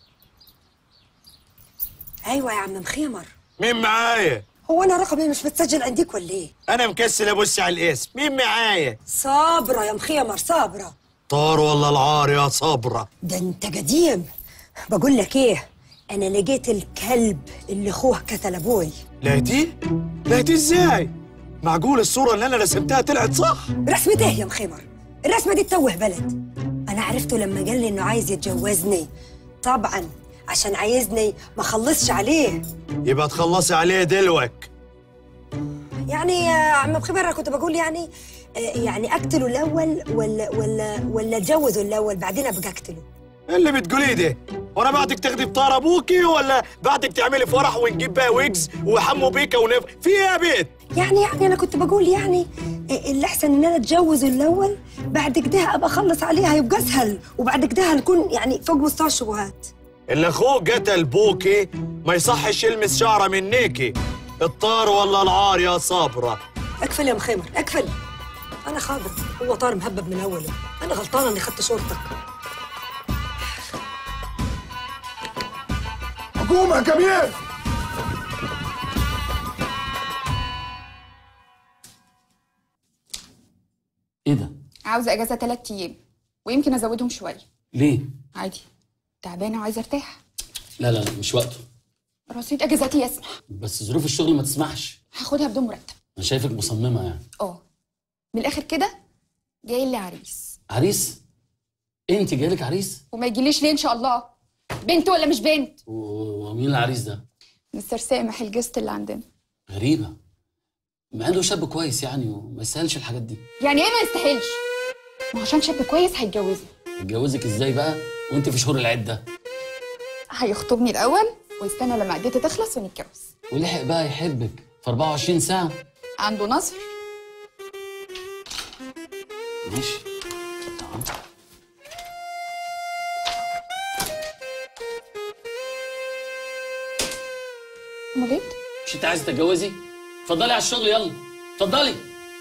ايوه يا عم مخيمر. مين معايا؟ هو انا رقمي مش متسجل عندك ولا ايه؟ انا مكسل ابص على الاسم. مين معايا؟ صابره يا مخيمر، صابره. طار ولا العار يا صبرة؟ ده انت قديم. بقول لك ايه، انا لقيت الكلب اللي اخوه قتل ابوي. لقيتيه؟ لقيتيه ازاي؟ معقول الصورة اللي انا رسمتها طلعت صح؟ رسمة ايه يا مخيمر؟ الرسمة دي تتوه بلد. انا عرفته لما قال لي انه عايز يتجوزني، طبعا عشان عايزني ما اخلصش عليه. يبقى تخلصي عليه دلوك. يعني يا عم مخيمر انا كنت بقول يعني يعني اقتله الاول ولا ولا ولا اتجوزه الاول بعدين ابقى اقتله. ايه اللي بتقوليه ده؟ وانا بعدك تاخدي بطار ابوكي ولا بعدك تعملي فرح ونجيب بقى ويجز وحمو بيكا ونف في ايه يا بيت؟ يعني يعني انا كنت بقول يعني اللي احسن ان انا اتجوزه الاول بعد كده ابقى اخلص عليها يبقى اسهل، وبعد كده هنكون يعني فوق مستوى الشبهات. اللي اخوه قتل بوكي ما يصحش يلمس شعره منيكي. الطار ولا العار يا صابره؟ اكفل يا مخيمر اكفل. انا خاضر، هو طار مهبب من اوله. انا غلطانه اني خدت شورتك. قوم يا كبير. ايه ده؟ عاوزه اجازه ثلاث ايام ويمكن ازودهم شويه. ليه؟ عادي، تعبانه وعايزه ارتاح. لا لا لا مش وقته. رصيد اجازاتي يسمح. بس ظروف الشغل ما تسمحش. هاخدها بدون مرتب. انا شايفك مصممه يعني. اه من الاخر كده جاي لي عريس. عريس؟ انت جايلك عريس؟ وما يجيليش ليه ان شاء الله؟ بنت ولا مش بنت؟ ومين العريس ده؟ مستر سامح الجست اللي عندنا. غريبه، مع انه شاب كويس يعني وما يستاهلش الحاجات دي. يعني ايه ما يستاهلش؟ ما عشان شاب كويس هيتجوزني. يتجوزك ازاي بقى وانت في شهور العده؟ هيخطبني الاول ويستنى لما عدتي تخلص ونتجوز. ولحق بقى يحبك في أربعة وعشرين ساعه. عنده نظر. ماشي. امال ايه؟ مش انت عايزه تتجوزي؟ اتفضلي على الشغل يلا، اتفضلي.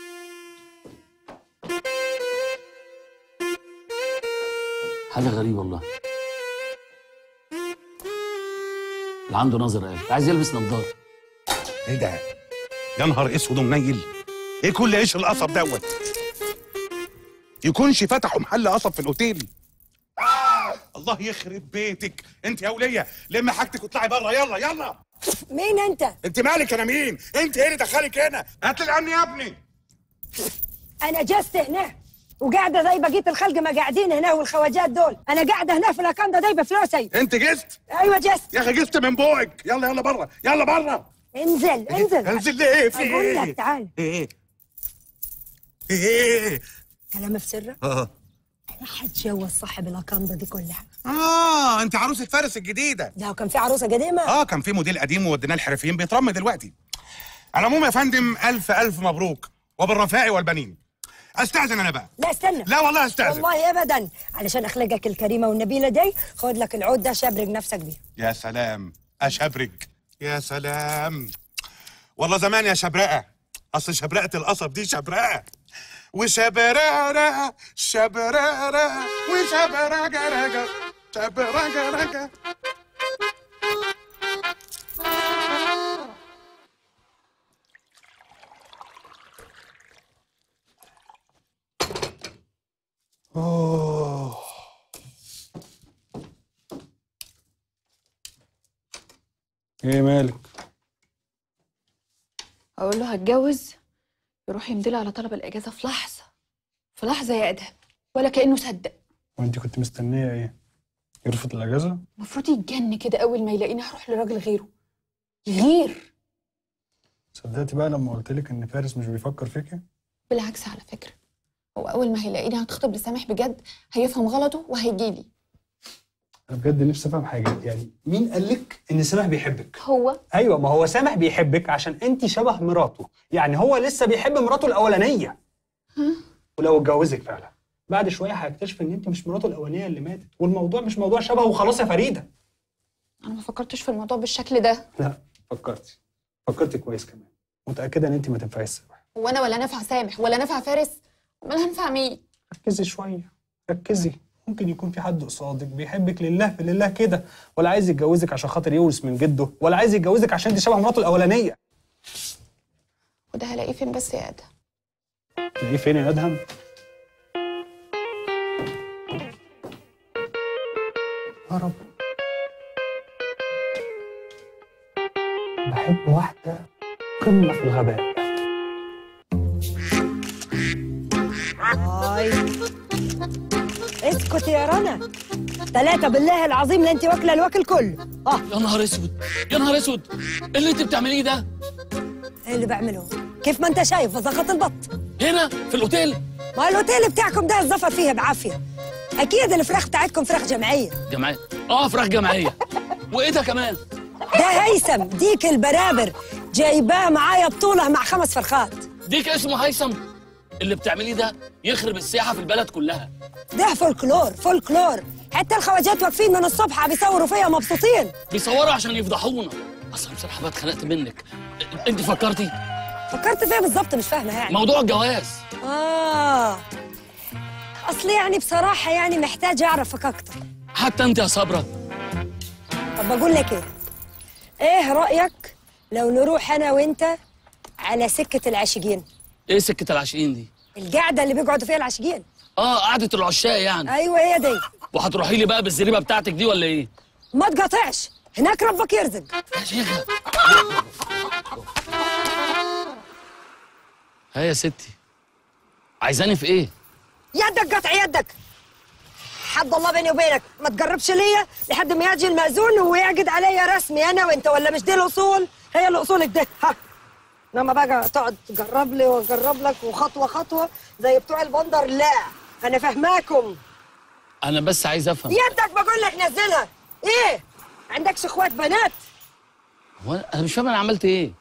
حاجه غريبه والله. اللي عنده نظر قال عايز يلبس نظاره. ايه ده؟ يا نهار اسود ومنيل. ايه كل عيش القصب دوت؟ يكونش فتحوا محل قصب في الاوتيل. آه الله يخرب بيتك، انت يا وليه لمي حاجتك واطلعي بره يلا يلا. مين انت؟ انت مالك انا مين؟ انت ايه اللي دخلك هنا؟ هات لي عني يا ابني. انا جست هنا وقاعده زي بقيه الخلق ما قاعدين هنا والخواجات دول. انا قاعده هنا في الاكاندا دي بفلوسي. انت جست؟ ايوه جست. يا اخي جست من بوقك. يلا يلا بره يلا بره. انزل انزل. انزل ليه؟ في ايه؟ اقول لك تعال. ايه ايه؟ كلام في سرك؟ اه انا هتجوز صاحب الاكاندا دي كلها. اه انت عروسه فارس الجديده. ده كان في عروسه قديمه؟ اه كان في موديل قديم ووديناه الحرفيين بيترمى دلوقتي. على العموم يا فندم الف الف مبروك وبالرفاء والبنين. استاذن انا بقى. لا استنى. لا والله استاذن. والله ابدا، علشان اخلاقك الكريمه والنبيله دي خد لك العود ده شبرق نفسك بيه. يا سلام اشبرك. يا سلام والله زمان يا شبرقه اصل شبرقه القصب دي شبرقه وشبرقه شبرقه وشبرقه شبرقه. اوه ايه مالك؟ اقول له هتجوز يروح يمضي على طلب الاجازه في لحظه، في لحظه يا ادهم، ولا كانه صدق. وانت كنت مستنيه ايه؟ يرفض الاجازه؟ المفروض يتجن كده اول ما يلاقيني هروح لراجل غيره، يغير. صدقتي بقى لما قلت لك ان فارس مش بيفكر فيكي؟ بالعكس على فكره، هو اول ما هيلاقيني هتخطب لسامح بجد هيفهم غلطه وهيجيلي. انا بجد نفسي افهم حاجه، يعني مين قال لك ان سامح بيحبك؟ هو ايوه، ما هو سامح بيحبك عشان انت شبه مراته، يعني هو لسه بيحب مراته الاولانيه. ها؟ ولو اتجوزك فعلا بعد شويه هيكتشف ان انت مش مراته الاولانيه اللي ماتت، والموضوع مش موضوع شبه وخلاص يا فريده. انا ما فكرتش في الموضوع بالشكل ده. لا فكرتي، فكرتي كويس كمان، متاكده ان انت ما تنفعيش سامح. هو انا ولا نافع سامح ولا نافع فارس؟ امال هنفع مين؟ ركزي شويه، ركزي. ممكن يكون في حد قصادك بيحبك لله في لله كده، ولا عايز يتجوزك عشان خاطر يورث من جده، ولا عايز يتجوزك عشان انت شبه مراته الاولانيه. وده هلاقيه فين بس يا ادهم؟ تلاقيه فين يا ادهم؟ يا رب، بحب واحده قمه في الغباء. هاي اسكت يا رنا، ثلاثة بالله العظيم لا انت واكله الواكل كله. اه يا نهار اسود، يا نهار اسود، ايه اللي انت بتعمليه ده؟ ايه اللي بعمله؟ كيف ما انت شايف بزغط البط هنا في الاوتيل؟ ما الاوتيل بتاعكم ده الزفر فيها بعافيه. اكيد الفراخ بتاعتكم فراخ جمعيه. جمعيه؟ اه فراخ جمعيه. وايه ده كمان؟ ده هيثم ديك البرابر، جايباه معايا بطوله مع خمس فرخات. ديك اسمه هيثم؟ اللي بتعمليه ده يخرب السياحه في البلد كلها. ده فولكلور فولكلور، حتى الخواجات واقفين من الصبح بيصوروا فيها مبسوطين. بيصوروا عشان يفضحونا. اصلا بصراحه بقى اتخنقت منك. انت فكرتي؟ فكرت فيها بالظبط؟ مش فاهمه يعني. موضوع الجواز. اه اصلي يعني بصراحه يعني محتاجه اعرفك اكتر. حتى انت يا صبرا. طب بقول لك ايه، ايه رايك لو نروح انا وانت على سكه العاشقين؟ ايه سكه العاشقين دي؟ القعده اللي بيقعدوا فيها العاشقين. اه قعده العشاق يعني. ايوه هي دي. وهتروحي لي بقى بالزريبه بتاعتك دي ولا ايه؟ ما تقاطعش، هناك ربك يرزق. يا شيخه. ها يا ستي، عايزاني في ايه؟ يدك قطع يدك. حد الله بيني وبينك ما تقربش ليا لحد ما يجي المأذون ويعقد عليا رسمي انا وانت، ولا مش دي الاصول؟ هي الاصول كده. ها لما بقى تقعد تقرب لي واقرب لك وخطوه خطوه زي بتوع البندر، لا انا فاهماكم. انا بس عايز افهم. يدك بقول لك نزلها. ايه عندكش اخوات بنات؟ هو انا مش فاهم انا عملت ايه.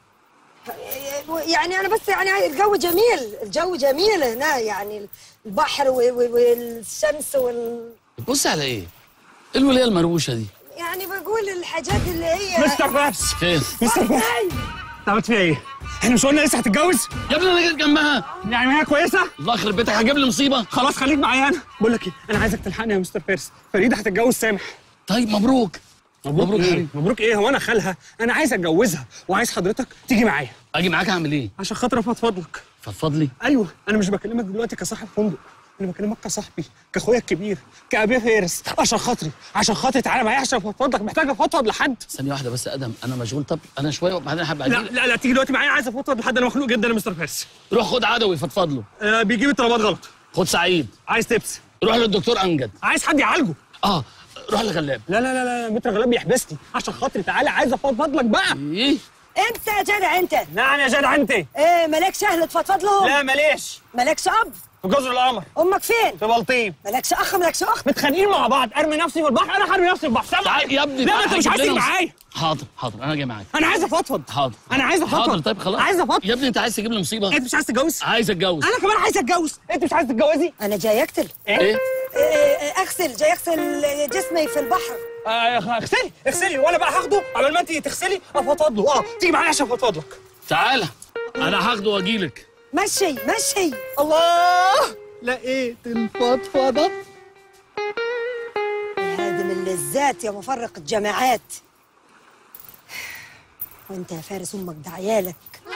يعني انا بس يعني الجو جميل، الجو جميل هنا، يعني البحر والشمس وال بص على ايه؟ ايه الوليه المروشه دي؟ يعني بقول الحاجات اللي هي مستر فارس. فين؟ مستر فارس انت عملت فيها ايه؟ احنا مش قلنا لسه هتتجوز؟ يا ابني انا جيت جنبها. يعني هي كويسه؟ الله يخرب بيتك، هجيب لي مصيبه. خلاص خليك معايا انا. بقول لك ايه، انا عايزك تلحقني يا مستر فارس، فريده هتتجوز سامح. طيب مبروك. مبروك, مبروك ايه؟ حبيبي. مبروك ايه؟ هو انا خالها؟ انا عايز اتجوزها وعايز حضرتك تيجي معايا. اجي معاك اعمل ايه؟ عشان خاطر افضفض لك. فضفض لي؟ ايوه، انا مش بكلمك دلوقتي كصاحب فندق، انا بكلمك كصاحبي، كاخويا الكبير، كابي فارس، عشان خاطري، عشان خاطري تعالى معايا عشان افضفض لك، محتاج افضفض لحد. ثانيه واحده بس يا ادم، انا مشغول. طب انا شويه وبعدين هبقى لا لا لا تيجي دلوقتي معايا، عايز افضفض لحد، انا مخنوق جدا يا مستر فارس. روح خد عدوي فضفض له. آه بيجيب الطلبات غلط. خد سعيد. عايز تبس. روح للدكتور امجد. عايز حد يعالجه. اه روح لغلاب. لا لا لا لا متر غلاب بيحبسني، عشان خاطري تعالى عايز افضفض لك بقى. ايه؟ انت يا جدع انت. نعم يا جدع انت. ايه مالكش اهل تفضفض لهم؟ لا ماليش. مالكش اب؟ في جزر القمر. امك فين؟ في بلطيم. مالكش اخ مالكش اخت؟ متخانقين مع بعض، ارمي نفسي في البحر، انا هرمي نفسي في البحر. سامع يا ابني لا انت مش عايز تيجي معايا. حاضر حاضر انا جاي معاك. انا عايز افضفض. حاضر انا عايز افضفض. حاضر طيب خلاص. عايز افضفض. يا ابني انت عايز تجيب لي مصيبه. انت مش عايز تتجوز؟ عايز اتجوز. انا كمان عايز اتجوز. انت مش عايز تتجوزي؟ انا جاي اقتل. ايه؟ ايه؟ اغسل، جاي اغسل جسمي في البحر. آه اغسلي اغسلي وانا بقى هاخده قبل ما انت تغسلي افضفض له. اه تيجي معايا عشان افضفض لك. تعالى. انا هاخده واجيلك. مشي مشي. الله، لقيت الفضفضه. هادم اللذات يا مفرق الجماعات. وانت يا فارس امك ده عيالك.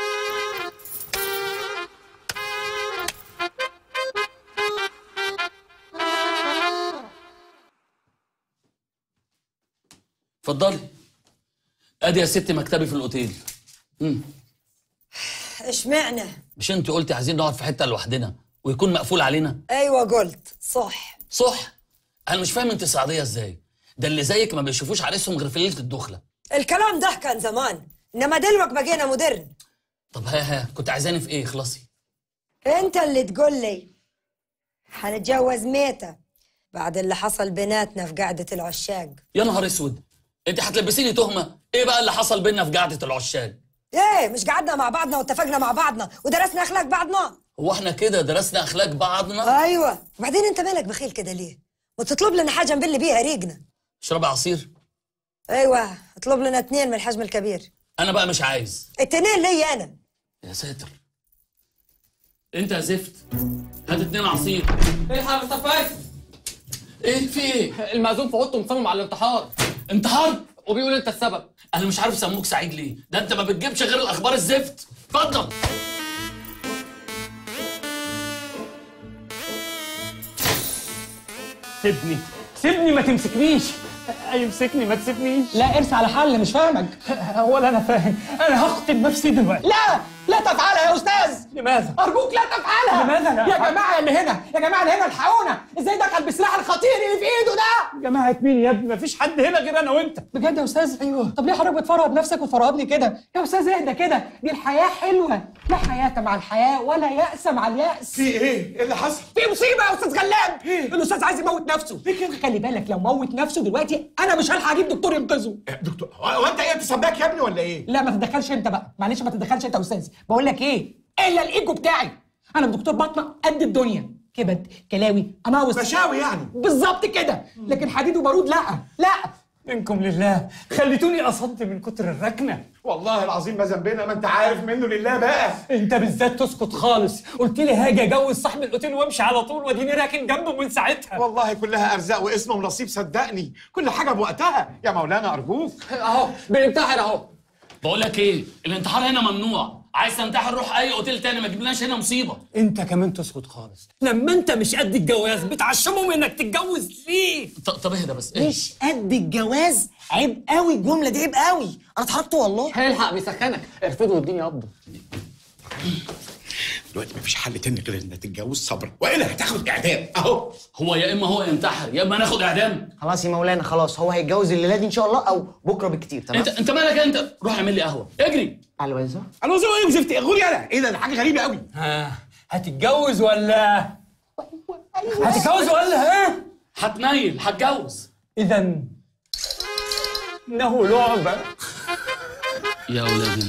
اتفضلي. ادي يا ستي مكتبي في الاوتيل. امم اشمعنى؟ مش انت قلتي عايزين نقعد في حته لوحدنا ويكون مقفول علينا؟ ايوه قلت صح. صح. انا مش فاهم انت سعوديه ازاي؟ ده اللي زيك ما بيشوفوش عريسهم غير في ليله الدخله. الكلام ده كان زمان، انما دلوقتي بقينا مودرن. طب ها ها كنت عايزاني في ايه؟ خلصي. انت اللي تقول لي هنتجوز ميتة بعد اللي حصل بيناتنا في قعدة العشاق. يا نهار اسود، انت هتلبسيني تهمه؟ ايه بقى اللي حصل بينا في قعده العشاق؟ ايه مش قعدنا مع بعضنا واتفقنا مع بعضنا ودرسنا اخلاق بعضنا؟ هو احنا كده درسنا اخلاق بعضنا؟ ايوه. وبعدين انت مالك بخيل كده ليه؟ ما تطلب لنا حاجه نبل بيها ريقنا. اشربي عصير. ايوه اطلب لنا اتنين من الحجم الكبير. انا بقى مش عايز. اتنين ليا انا. يا ساتر. انت يا زفت هات اتنين عصير. الحق يا مستر فارس. ايه في ايه؟ المأذون في اوضته مصمم على الانتحار. انتحار؟ وبيقول انت السبب. انا مش عارف سموك سعيد ليه؟ ده انت ما بتجيبش غير الاخبار الزفت. اتفضل. سيبني سيبني ما تمسكنيش. يمسكني ما تسيبنيش. لا ارسى على حل، مش فاهمك. ولا انا فاهم. انا هقتل نفسي دلوقتي. لا لا تفعلها يا استاذ. لماذا؟ ارجوك لا تفعلها. لماذا لا؟ يا جماعه اللي هنا، يا جماعه اللي هنا الحقونا. ازاي دخل بالسلاح الخطير اللي في ايده ده؟ جماعه مين يا ابني؟ مفيش حد هنا غير انا وانت. بجد يا استاذ؟ ايوه. طب ليه حضرتك بتفرهد نفسك وتفرهدني كده؟ يا استاذ اهدى كده، دي الحياه حلوه. لا حياه مع الحياه ولا يأس مع اليأس. في ايه؟ ايه اللي حصل؟ في مصيبه يا استاذ غلاب. ايه؟ الاستاذ عايز يموت نفسه. ليه كده؟ خلي بالك لو موت نفسه دلوقتي انا مش هلحق اجيب دكتور ينقذه. دكتور هو انت ايه؟ انت سباك يا ابني ولا ايه؟ لا ما تتدخلش انت بقى، معلش ما تتدخلش انت يا استاذ. بقول لك ايه؟ الا الايجو بتاعي. انا دكتور بطنه قد الدنيا، كبد كلاوي اناوس مشاوي يعني. بالظبط كده. لكن حديد وبارود لا لا. منكم لله خليتوني اصد من كتر الركنه. والله العظيم ما ذنبنا، ما انت عارف منه لله بقى. انت بالذات تسكت خالص. قلت لي هاجي اجوز صاحب الاوتيل وامشي على طول، واديني راكن جنبه من ساعتها. والله كلها ارزاق واسم ونصيب، صدقني كل حاجه بوقتها يا مولانا ارجوك. اهو بننتحر اهو. بقول لك ايه؟ الانتحار هنا ممنوع. عايز تنتحر روح اي اوتيل تاني، ما تجيبلناش هنا مصيبه. انت كمان تسكت خالص. لما انت مش قد الجواز بتعشمهم انك تتجوز ليه؟ طب اهدى بس. ايه؟ مش قد الجواز؟ عيب قوي الجمله دي، عيب قوي. انا اتحركت والله. هيلحق بيسخنك. ارفضه والدنيا قبضه. دلوقتي مفيش حل تاني غير انك تتجوز صبرا، والا هتاخد اعدام اهو. هو يا اما هو ينتحر يا اما ناخد اعدام. خلاص يا مولانا خلاص، هو هيتجوز الليله دي ان شاء الله او بكره بالكتير. تمام. انت انت مالك انت؟ روح اعمل لي قهوه اجري. على وزه على وزه ايه وزفت غوري انا؟ ايه ده؟ ده حاجه غريبه قوي. ها هتتجوز ولا هتتجوز ولا ها؟ هتنيل هتجوز. اذا انه لعبه يا اولادي.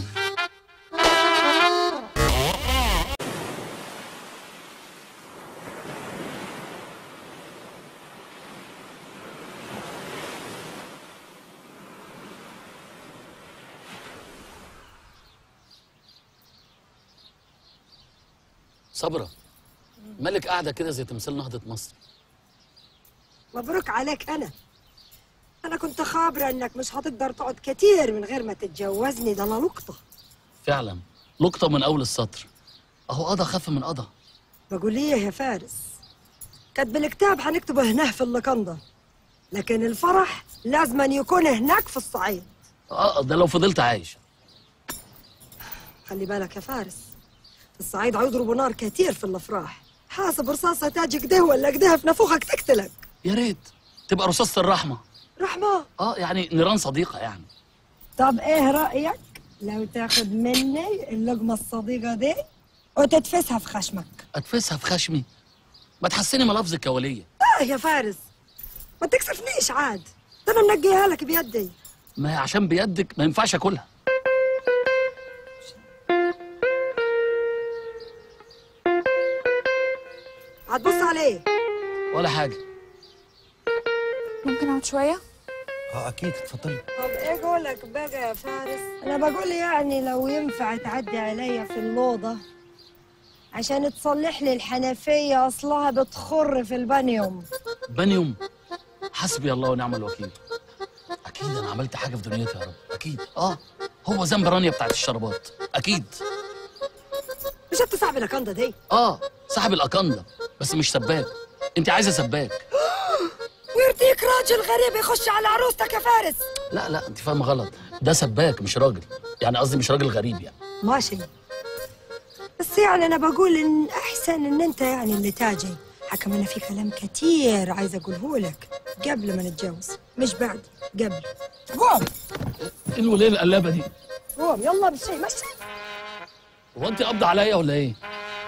صبرا، مالك قاعده كده زي تمثال نهضه مصر؟ مبروك عليك. انا انا كنت خابره انك مش هتقدر تقعد كتير من غير ما تتجوزني. ده انا لقطه فعلا لقطه من اول السطر. اهو قضى خف من قضى. بقول ايه يا فارس؟ كاتب الكتاب هنكتبه هناه في اللقندة، لكن الفرح لازم أن يكون هناك في الصعيد. اه ده لو فضلت عايش. خلي بالك يا فارس، في الصعيد هيضربوا نار كتير في الافراح. حاسب رصاصه تاجي كده ولا كده في نافوخك تقتلك. يا ريت تبقى رصاصه الرحمه. رحمه؟ اه يعني نيران صديقه يعني. طب ايه رايك لو تاخد مني اللقمه الصديقه دي وتتفسها في خشمك؟ اتفسها في خشمي؟ ما تحسني ملافظك يا وليه. اه يا فارس ما تكسفنيش عاد، ده انا منقيها لك بيدي. ما هي عشان بيدك ما ينفعش اكلها. هتبص عليه؟ ولا حاجه. ممكن اقعد شويه؟ اه اكيد، اتفضلي. طب ايه قولك بقى يا فارس؟ انا بقول يعني لو ينفع تعدي عليا في الاوضه عشان تصلح لي الحنفيه، اصلها بتخر في البانيوم. بانيوم؟ حسبي الله ونعم الوكيل. اكيد انا عملت حاجه في دنيتي يا رب، اكيد. اه هو ذنب رانيا بتاعت الشربات، اكيد. مش انت صاحب الاكنده دي؟ اه صاحب الاكنده، بس مش سباك. انت عايزه سباك. ويرضيك راجل غريب يخش على عروستك يا فارس؟ لا لا انت فاهمه غلط، ده سباك مش راجل، يعني قصدي مش راجل غريب يعني. ماشي، بس يعني انا بقول ان احسن ان انت يعني اللي تاجي. حكم انا في كلام كتير عايزه اقوله لك قبل ما نتجوز، مش بعد، قبل. قوم. ايه الوليه القلابه دي؟ قوم يلا بالشي مشي. هو انت قبض عليا ولا ايه؟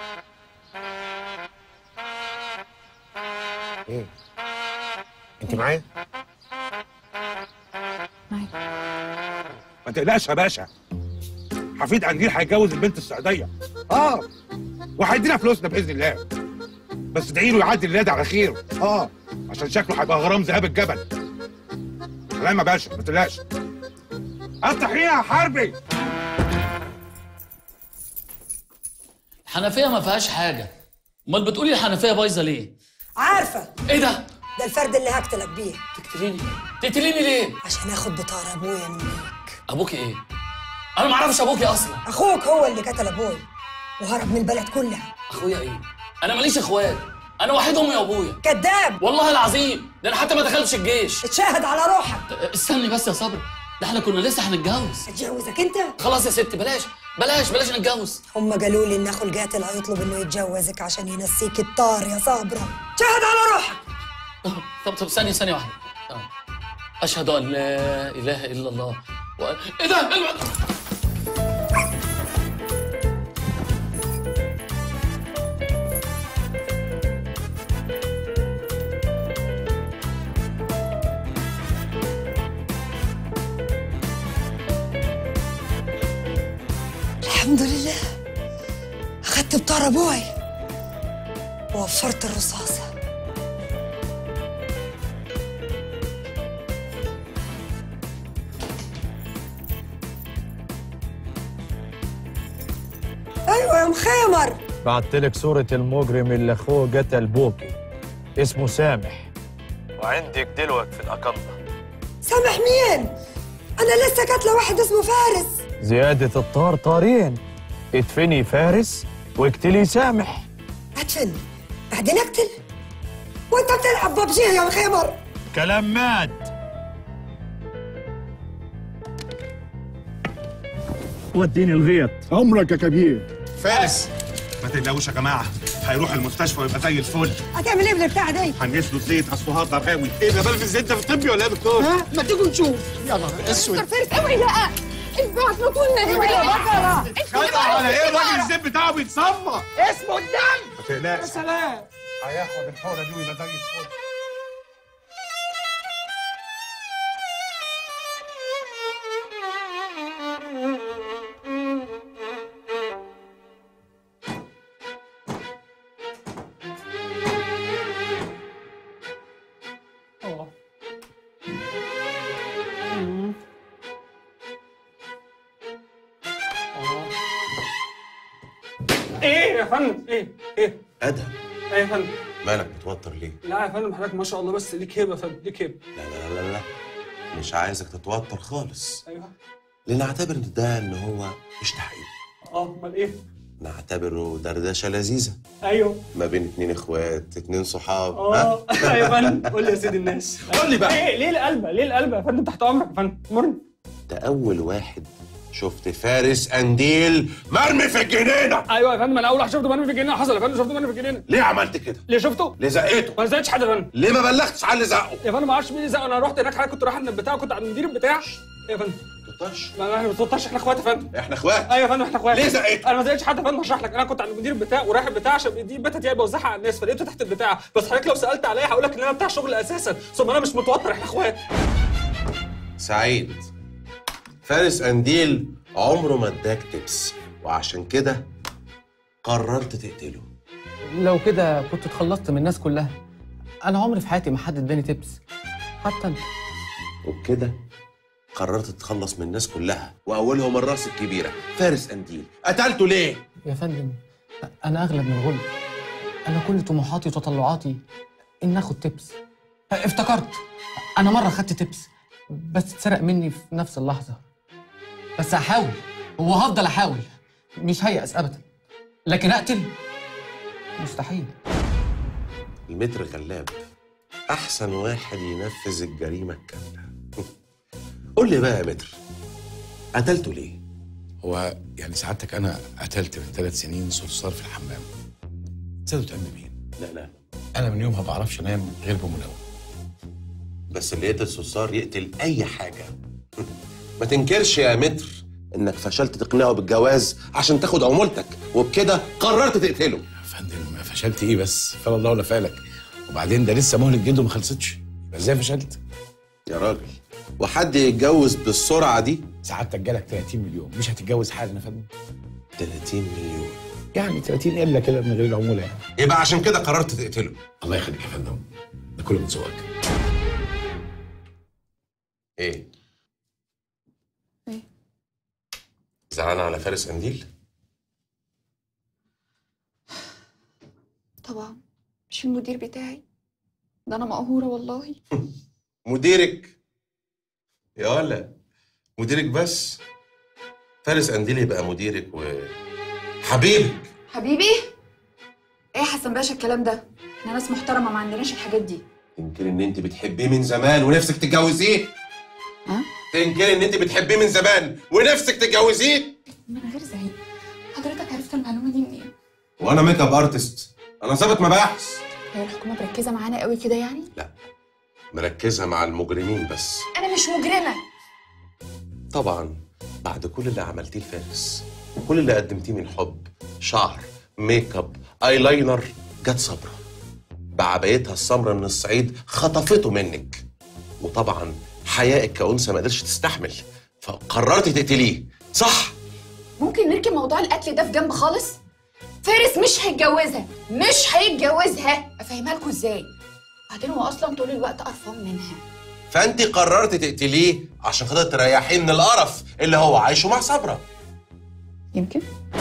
ايه؟ انت معايا؟ ما تقلقش يا باشا، حفيد قنديل هيتجوز البنت السعوديه. اه وهيدينا فلوسنا باذن الله، بس ادعي له يعدي الليله على خير. اه عشان شكله هيبقى غرام ذئاب الجبل. سلام يا باشا، ما تقلقش. افتح هنا يا حربي. الحنفيه ما فيهاش حاجه، امال بتقولي الحنفيه بايظه ليه؟ عارفه. ايه ده؟ ده الفرد اللي هقتلك بيه. تقتليني؟ تقتليني ليه؟ عشان اخد بطار ابويا منك. ابوكي ايه؟ انا ما اعرفش ابوكي اصلا. اخوك هو اللي قتل ابوي وهرب من البلد كلها. اخويا ايه؟ انا ماليش اخوات، انا وحيد امي وابويا. كذاب والله العظيم، ده انا حتى ما دخلتش الجيش. اتشاهد على روحك. استني بس يا صبري، ده احنا كنا لسه هنتجوز. اتجوزك انت؟ خلاص يا ست، بلاش بلاش بلاش نتجوز. هم قالوا لي ان اخو القاتل هيطلب انه يتجوزك عشان ينسيك الطار يا صابره. شاهد على روحك. طب طب ثانية ثانية واحدة. أشهد أن لا إله إلا الله و... إيه ده؟ الم... الحمد لله أخدت بطار أبوي ووفرت الرصاصة. أيوة يا مخيمر. بعتلك صورة المجرم اللي أخوه قتل بوكي، اسمه سامح، وعندك دلوقتي في الأكنده. سامح مين؟ أنا لسه قاتلة واحد اسمه فارس. زيادة الطار طارين، ادفني فارس واقتلي سامح. أدفن بعدين أقتل؟ وأنت بتلعب ببجي يا مخيمر. كلام مات. وديني الغيط. عمرك يا كبير. فارس ما تقلقوش يا جماعه، هيروح المستشفى ويبقى زي الفل. هتعمل إيه بالبتاعة دي؟ هنقيس زيت، اصله هقدر قوي. ايه ده بلف الزيت ده في الطبي ولا ايه يا دكتور؟ ها؟ ما تيجوا نشوف. يلا اسود. دكتور فارس اوعي لا، البعث ما كنا اوعي يا بقرة. خدع على ايه؟ الراجل الزيت بتاعه بيتصفى. اسمه الدم. ما تقلقش. يا سلام. هياخد الحوره دي ويبقى زي الفل. ايه يا فندم؟ ايه ايه ادهم، ايه يا فندم؟ مالك متوتر ليه؟ لا يا فندم حضرتك ما شاء الله، بس ليك هيبه يا فندم، ليك هيبه. لا لا لا لا مش عايزك تتوتر خالص، ايوه. لنعتبر ان ده ان هو مش تحقيق، اه امال ايه؟ نعتبره دردشه لذيذه ايوه ما بين اتنين اخوات، اتنين صحاب. اه ايوه يا فندم. قول لي يا سيدي الناس، قول لي بقى. ايه ليه القلبه؟ ليه القلبه يا فندم؟ تحت امرك يا فندم، مرني. ده اول واحد شفت فارس قنديل مرمي في الجنينه. ايوه يا فندم، انا اول واحد شفته مرمي في الجنينه. حصل يا فندم، شفته مرمي في الجنينه. ليه عملت كده؟ ليه شفته؟ ليه زقيته؟ ما زقتش حد يا فندم. ليه ما بلغتش على اللي زقه؟ يا فندم ما اعرفش مين اللي زقه، انا رحت هناك حضرتك كنت رايح عند البتاع وكنت عند المدير بتاع. ايه يا فندم؟ تطش؟ لا احنا ما بنتطش، احنا اخوات يا فندم. احنا اخوات؟ ايوه يا فندم احنا اخوات. ليه زقيته؟ انا ما زقتش حد يا فندم، هشرح لك. انا كنت عند المدير بتاع ورايح البتاع عشان دي البتة دي بوزعها على الناس، فلقيته تحت البتاع. بس حضرتك لو سالت عليا هقول لك ان انا بتاع شغل اساسا، ثم انا مش متوتر، احنا اخوات. سعيد، فارس قنديل عمره ما اداك تبس، وعشان كده قررت تقتله. لو كده كنت اتخلصت من الناس كلها. انا عمري في حياتي ما حد اداني تبس، حتى انت. وبكده قررت تتخلص من الناس كلها واولهم الراس الكبيره فارس قنديل. قتلته ليه؟ يا فندم انا اغلب من الغل. انا كل طموحاتي وتطلعاتي ان اخد تبس. افتكرت انا مره خدت تبس بس اتسرق مني في نفس اللحظه. بس هحاول وهفضل احاول، مش هيأس ابدا، لكن اقتل مستحيل. المتر غلاب احسن واحد ينفذ الجريمه الكامله. قول لي بقى يا متر، قتلته ليه؟ هو يعني سعادتك انا قتلت من ثلاث سنين صرصار في الحمام. تصدق تعمل مين؟ لا لا انا من يومها ما بعرفش انام غير بمنوم. بس اللي يقتل صرصار يقتل اي حاجه. ما تنكرش يا متر انك فشلت تقنعه بالجواز عشان تاخد عمولتك، وبكده قررت تقتله. يا فندم فشلت ايه بس؟ فلا الله ولا فالك. وبعدين ده لسه مهله جده ما خلصتش، يبقى ازاي فشلت؟ يا راجل وحد يتجوز بالسرعه دي؟ سعادتك جالك ثلاثين مليون، مش هتتجوز حالا يا فندم؟ ثلاثين مليون يعني ثلاثين الا كده من غير العموله يعني. يبقى عشان كده قررت تقتله. الله يخليك يا فندم، ده كله من ذوقك. ايه؟ ايه؟ زعلانه على فارس قنديل؟ طبعا، مش المدير بتاعي ده، انا مقهوره والله. مديرك؟ يا ولا مديرك بس؟ فارس قنديل يبقى مديرك وحبيبك. حبيبي؟ ايه يا حسن باشا الكلام ده؟ احنا ناس محترمه ما عندناش الحاجات دي. تنكري ان انت بتحبيه من زمان ونفسك تتجوزيه؟ ها؟ تنكري ان انت بتحبيه من زمان ونفسك تتجوزيه؟ من غير زعيق، حضرتك عرفت المعلومه دي منين؟ وانا ميك اب ارتست، انا ظابط مباحث. هي الحكومه مركزه معانا قوي كده يعني؟ لا، مركزه مع المجرمين بس. انا مش مجرمه. طبعا بعد كل اللي عملتيه لفارس وكل اللي قدمتيه من حب، شعر، ميك اب، ايلاينر، جت صبرا بعبايتها السمراء من الصعيد خطفته منك، وطبعا حيائك كأنثى ما قدرش تستحمل فقررتي تقتليه، صح؟ ممكن نركن موضوع القتل ده في جنب خالص؟ فارس مش هيتجوزها، مش هيتجوزها، افهمها لكم ازاي؟ بعدين هو اصلا طول الوقت قرفان منها. فانت قررتي تقتليه عشان خاطر تريحيه من القرف اللي هو عايشه مع صبرا. يمكن.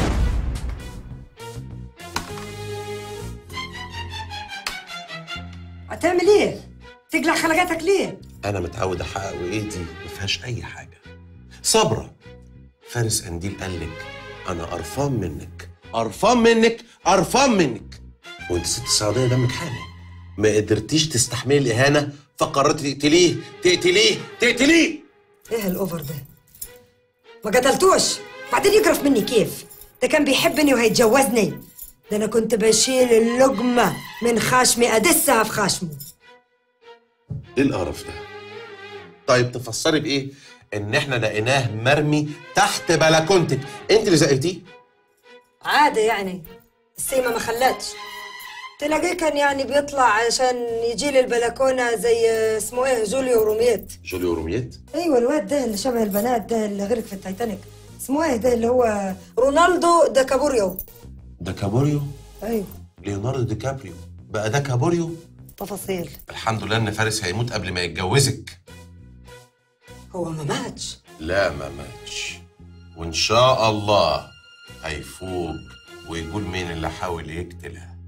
هتعمل ايه؟ تقلع خلقاتك ليه؟ انا متعود احقق وايدي ما فيهاش اي حاجه. صبرا، فارس قنديل قال لك انا قرفان منك، قرفان منك، قرفان منك، وانت ست سعوديه دمك حامي، ما قدرتيش تستحملي الاهانه فقررتي تقتليه، تقتليه، تقتليه. ايه الاوفر ده؟ ما قتلتوش، بعدين يقرف مني كيف؟ ده كان بيحبني وهيتجوزني، ده انا كنت بشيل اللقمه من خشمي ادسها في خشمه. ايه القرف ده؟ طيب تفسري بايه ان احنا لقيناه مرمي تحت بلكونتك؟ انت اللي زقتيه؟ عادة يعني، السيمة ما خلتش. تلاقيه كان يعني بيطلع عشان يجي لي البلكونه زي اسمه ايه، جوليو روميت. جوليو روميت؟ ايوه الواد ده اللي شبه البنات ده اللي غرق في التايتانيك، اسمه ايه ده اللي هو رونالدو دا كابوريو. دا كابوريو؟ ايوه ليوناردو دي كابريو بقى دا كابوريو؟ تفاصيل. الحمد لله ان فارس هيموت قبل ما يتجوزك. هو ما ماتش؟ لا ما ماتش، وان شاء الله هيفوق ويقول مين اللي حاول يقتلها.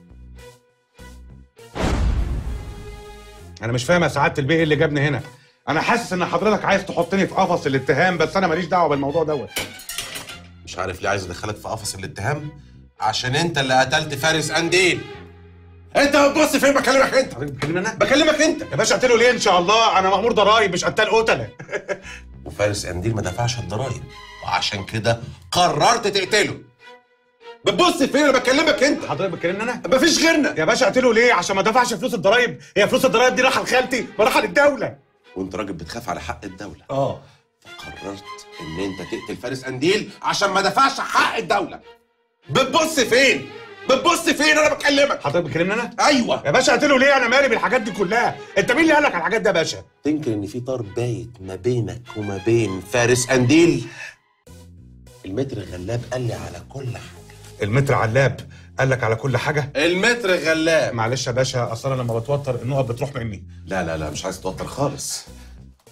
انا مش فاهم يا سعاده البيه ايه اللي جابني هنا. انا حاسس ان حضرتك عايز تحطني في قفص الاتهام، بس انا ماليش دعوه بالموضوع دوت. مش عارف ليه عايز ادخلك في قفص الاتهام؟ عشان انت اللي قتلت فارس قنديل. انت بتبص فين؟ بكلمك انت. بكلمني انا؟ بكلمك انت يا باشا اقتله ليه ان شاء الله؟ انا مأمور ضرايب مش قتال قتله. وفارس قنديل ما دفعش الضرايب وعشان كده قررت تقتله. بتبص فين؟ انا بكلمك انت. حضرتك بتكلمني انا؟ مفيش غيرنا يا باشا اقتله ليه؟ عشان ما دفعش فلوس الضرايب؟ هي فلوس الضرايب دي رايحه لخالتي ورايحه للدوله. وانت راجل بتخاف على حق الدوله. اه فقررت ان انت تقتل فارس قنديل عشان ما دفعش حق الدوله. بتبص فين؟ بتبص فين؟ انا بكلمك. حضرتك بتكلمني انا؟ ايوه يا باشا اقتله ليه؟ انا مالي بالحاجات دي كلها؟ انت مين اللي قال لك على الحاجات دي يا باشا؟ تنكر ان في طار بايت ما بينك وما بين فارس قنديل؟ المتر غلاب قال لي على كل حاجه. المتر علاب قال لك على كل حاجه؟ المتر غلاب. معلش يا باشا، اصل انا لما بتوتر النقط بتروح مني. لا لا لا مش عايز تتوتر خالص.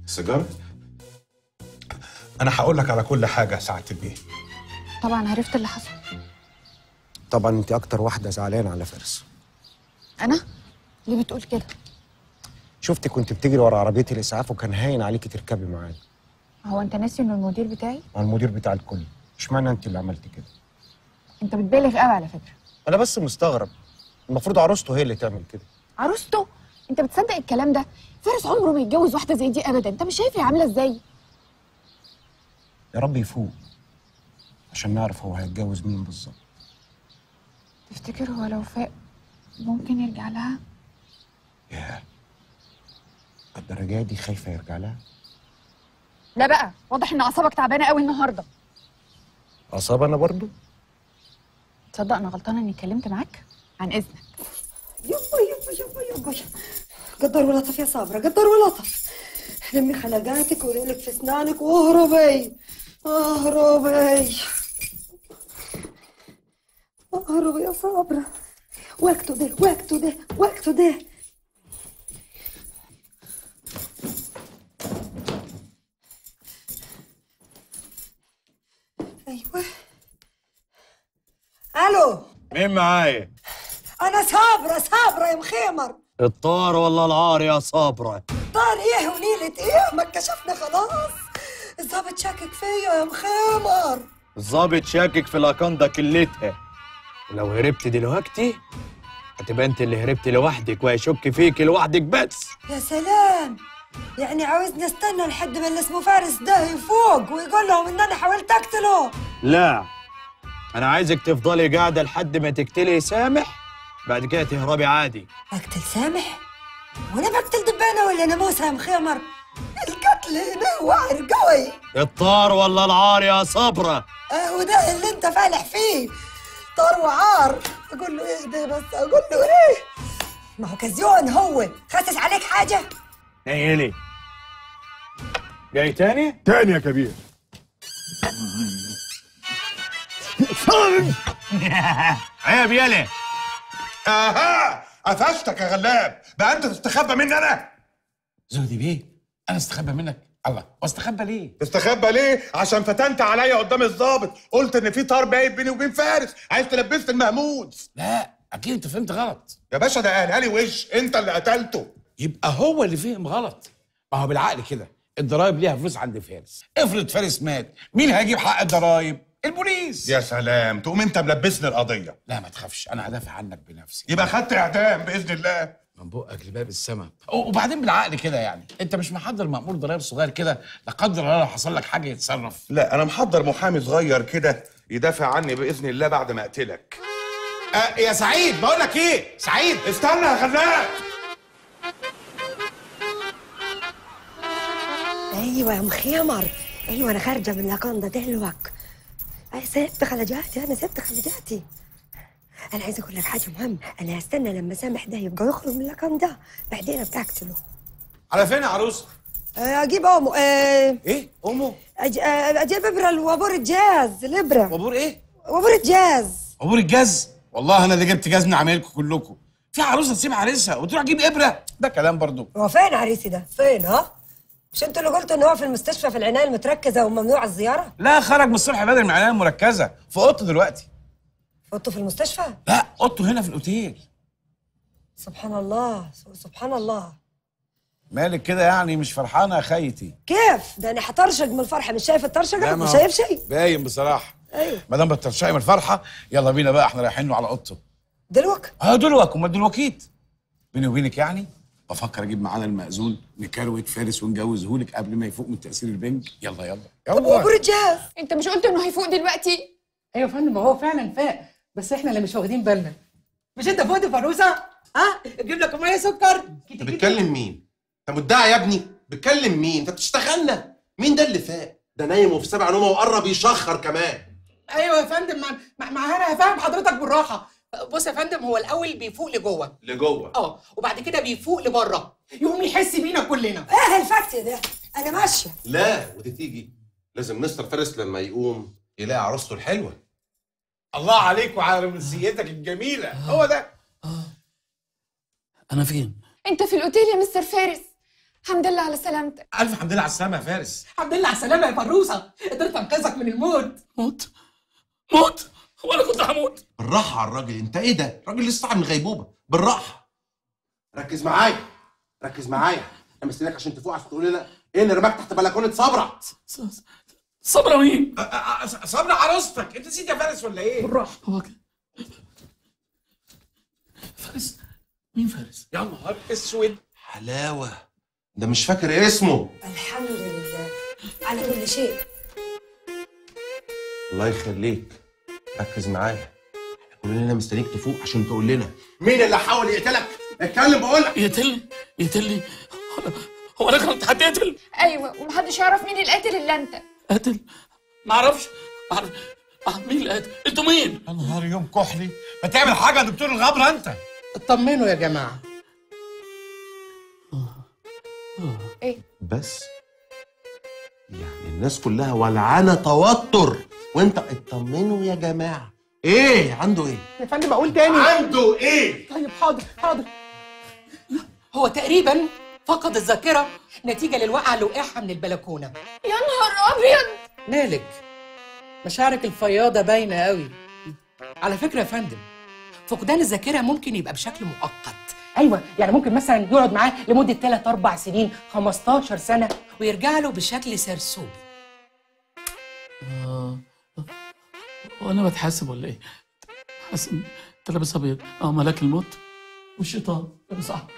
سيجاره؟ انا هقول لك على كل حاجه ساعه البيه. طبعا عرفت اللي حصل. طبعا انت اكتر واحده زعلانه على فارس. انا؟ ليه بتقول كده؟ شفتي كنت بتجري ورا عربيه الاسعاف وكان هاين عليكي تركبي معايا. هو انت ناسي انه المدير بتاعي؟ مع المدير بتاع الكل. اشمعنى انت اللي عملتي كده؟ انت بتبالغ قوي على فكره. انا بس مستغرب، المفروض عروسته هي اللي تعمل كده. عروسته؟ انت بتصدق الكلام ده؟ فارس عمره ما يتجوز واحده زي دي ابدا. انت مش شايف هي عامله ازاي؟ يا رب يفوق عشان نعرف هو هيتجوز مين بالظبط. تفتكر هو لو فاق ممكن يرجع لها؟ ياه، الدرجه دي خايفه يرجع لها؟ لا بقى، واضح ان اعصابك تعبانه قوي النهارده. اصاب انا برضو؟ تصدق انا غلطانه اني اتكلمت معاك؟ عن اذنك. يبا يبا يبا يبا قدر ولطف يا صابرة، قدر ولطف. لمي خلقاتك وريلك في اسنانك واهربي اهربي اهربي يا صابرة. وقته ده وقته ده وقته ده. ايوه. الو، مين معايا؟ انا صابرة صابرة يا مخيمر. الطار ولا العار يا صابرة؟ طار ايه ونيلة ايه؟ ما اكتشفنا خلاص. الظابط شاكك فيا يا مخيمر. الظابط شاكك في لاكاندا كلتها، ولو هربت دلوقتي هتبقى انت اللي هربت لوحدك وهيشك فيك لوحدك بس. يا سلام، يعني عاوزني استنى لحد ما اللي اسمه فارس ده يفوق ويقول لهم ان انا حاولت اقتله؟ لا، انا عايزك تفضلي قاعده لحد ما تقتلي سامح، بعد كده تهربي عادي. اقتل سامح؟ وانا بقتل دبانه ولا ناموسه يا مخيمر؟ القتل هنا وعر قوي. الطار ولا العار يا صبرة؟ اهو ده اللي انت فالح فيه، طار وعار. اقول له ايه ده بس؟ اقول له ايه؟ ما هو كزيون هو، خسس عليك حاجه؟ نيلي جاي تاني؟ تاني يا كبير. عيب يالا. اها، قفشتك يا غلاب. بقى انت تستخبى مني انا؟ زهدي بيه، انا استخبى منك؟ الله، واستخبى ليه؟ تستخبى ليه؟ عشان فتنت عليا قدام الضابط، قلت ان في طار باين بيني وبين فارس، عايز تلبسني المهمود. لا، اكيد انت فهمت غلط يا باشا، ده قالها لي وش، انت اللي قتلته. يبقى هو اللي فهم غلط. ما هو بالعقل كده، الضرايب ليها فلوس عند فارس. افرض فارس مات، مين هيجيب حق الضرايب؟ البوليس. يا سلام، تقوم انت ملبسني القضيه. لا ما تخافش، انا هدافع عنك بنفسي. يبقى خدت اعدام باذن الله. من بقك لباب السما. وبعدين بالعقل كده، يعني انت مش محضر مأمور ضرايب صغير كده لا قدر الله لو حصل لك حاجه يتصرف؟ لا، انا محضر محامي صغير كده يدافع عني باذن الله بعد ما اقتلك. أه يا سعيد، بقول لك ايه؟ سعيد استنى يا غلاب. ايوه يا مخيمر، ايوه انا خارجه من لاكوندا دلوك. اي سبت خلجاتي، انا سبت خلجاتي. انا عايزه اقول لك حاجه مهمه، انا هستنى لما سامح ده يبقى يخرج من لاكوندا، بعدين بتقتله. على فين يا عروسه؟ اجيب امه. أه ايه امه؟ أج... أه اجيب ابره لوابور الجاز. الابره وابور ايه؟ وابور الجاز. وابور الجاز؟ والله انا اللي جبت جاز من عمايلكم كلكم. في عروسه تسيب عريسها وتروح تجيب ابره؟ ده كلام برضو. هو فين عريسي ده؟ فين؟ ها؟ مش انتوا اللي قلتوا ان هو في المستشفى في العنايه المتركزه وممنوع الزياره؟ لا، خرج من الصبح بدري من العنايه المركزه، في اوضته دلوقتي. في اوضته في المستشفى؟ لا، اوضته هنا في الاوتيل. سبحان الله سبحان الله. مالك كده يعني مش فرحانه يا خيتي؟ كيف؟ ده انا هطرشق من الفرحه، مش شايف الطرشقه؟ مش شايف شيء؟ باين بصراحه. ايوه. ما دام بترشقي من الفرحه، يلا بينا بقى، احنا رايحين له على اوضته. دلوك؟ اه دلوك، امال دلوكيت. بيني وبينك يعني بفكر اجيب معانا المأذون نكروت فارس ونجوزهولك قبل ما يفوق من تأثير البنج. يلا يلا يلا. طب وابور الجاز؟ انت مش قلت انه هيفوق دلوقتي؟ ايوه يا فندم، هو فعلا فاق، بس احنا اللي مش واخدين بالنا. مش انت فوقت فاروسه؟ ها؟ اجيب لك ميه سكر؟ انت بتكلم مين؟ انت مدعي يا ابني؟ بتكلم مين؟ انت بتشتغلنا؟ مين ده اللي فاق؟ ده نايم وفي سبع نومه وقرب يشخر كمان. ايوه يا فندم، ما ما انا هفهم حضرتك بالراحه. بص يا فندم، هو الاول بيفوق لجوه. لجوه؟ اه، وبعد كده بيفوق لبره، يقوم يحس بينا كلنا. ايه الفكت ده؟ انا ماشيه. لا، ودي تيجي لازم مستر فارس لما يقوم يلاقي عروسته الحلوه. الله عليك وعلى رومانسيتك الجميله. هو ده. انا فين؟ انت في الاوتيل يا مستر فارس. الحمد لله على سلامتك. الف حمد لله على السلامه يا فارس. الحمد لله على السلامه يا فروسه، قدرت انقذك من الموت. موت موت هو انا كنت هموت؟ بالراحه على الراجل، انت ايه ده؟ الراجل لسه صاحي من غيبوبه، بالراحه. ركز معايا ركز معايا، انا مستنيك عشان تفوق عشان تقول لنا ايه اللي رماك تحت بلكونه صبرا. صبرا مين؟ صبرا عروستك، انت نسيت يا فارس ولا ايه؟ بالراحه. هو كده فارس؟ مين فارس؟ يا نهار اسود. حلاوه، ده مش فاكر اسمه. الحمد لله على كل شيء. الله يخليك، ركز معايا، كلنا مستنيك تفوق عشان تقول لنا مين اللي حاول يقتلك؟ اتكلم بقول لك. يقتلني؟ يقتلني؟ هو انا كنت هتقتل؟ ايوه، ومحدش يعرف مين القاتل الا انت. قاتل؟ معرفش معرفش مين اللي قاتل؟ انتوا مين؟ يا نهار يوم كحلي، ما تعمل حاجه يا دكتور الغبره انت. اطمنوا يا جماعه. ايه؟ بس يعني الناس كلها ولعانه توتر وانت اطمنوا يا جماعه. ايه عنده ايه؟ يا فندم اقول تاني. عنده ايه؟ طيب حاضر حاضر. هو تقريبا فقد الذاكره نتيجه للوقعه اللي وقعها من البلكونه. يا نهار ابيض. مالك؟ مشاعرك الفياضه باينه قوي. على فكره يا فندم، فقدان الذاكره ممكن يبقى بشكل مؤقت. ايوه، يعني ممكن مثلا يقعد معاه لمده ثلاثة أربع سنين، خمستاشر سنه، ويرجع له بشكل سرسوبي. اه وانا بتحاسب ولا ايه؟ حاسب انت لابس ابيض. اه ملاك الموت والشيطان لابس احمر.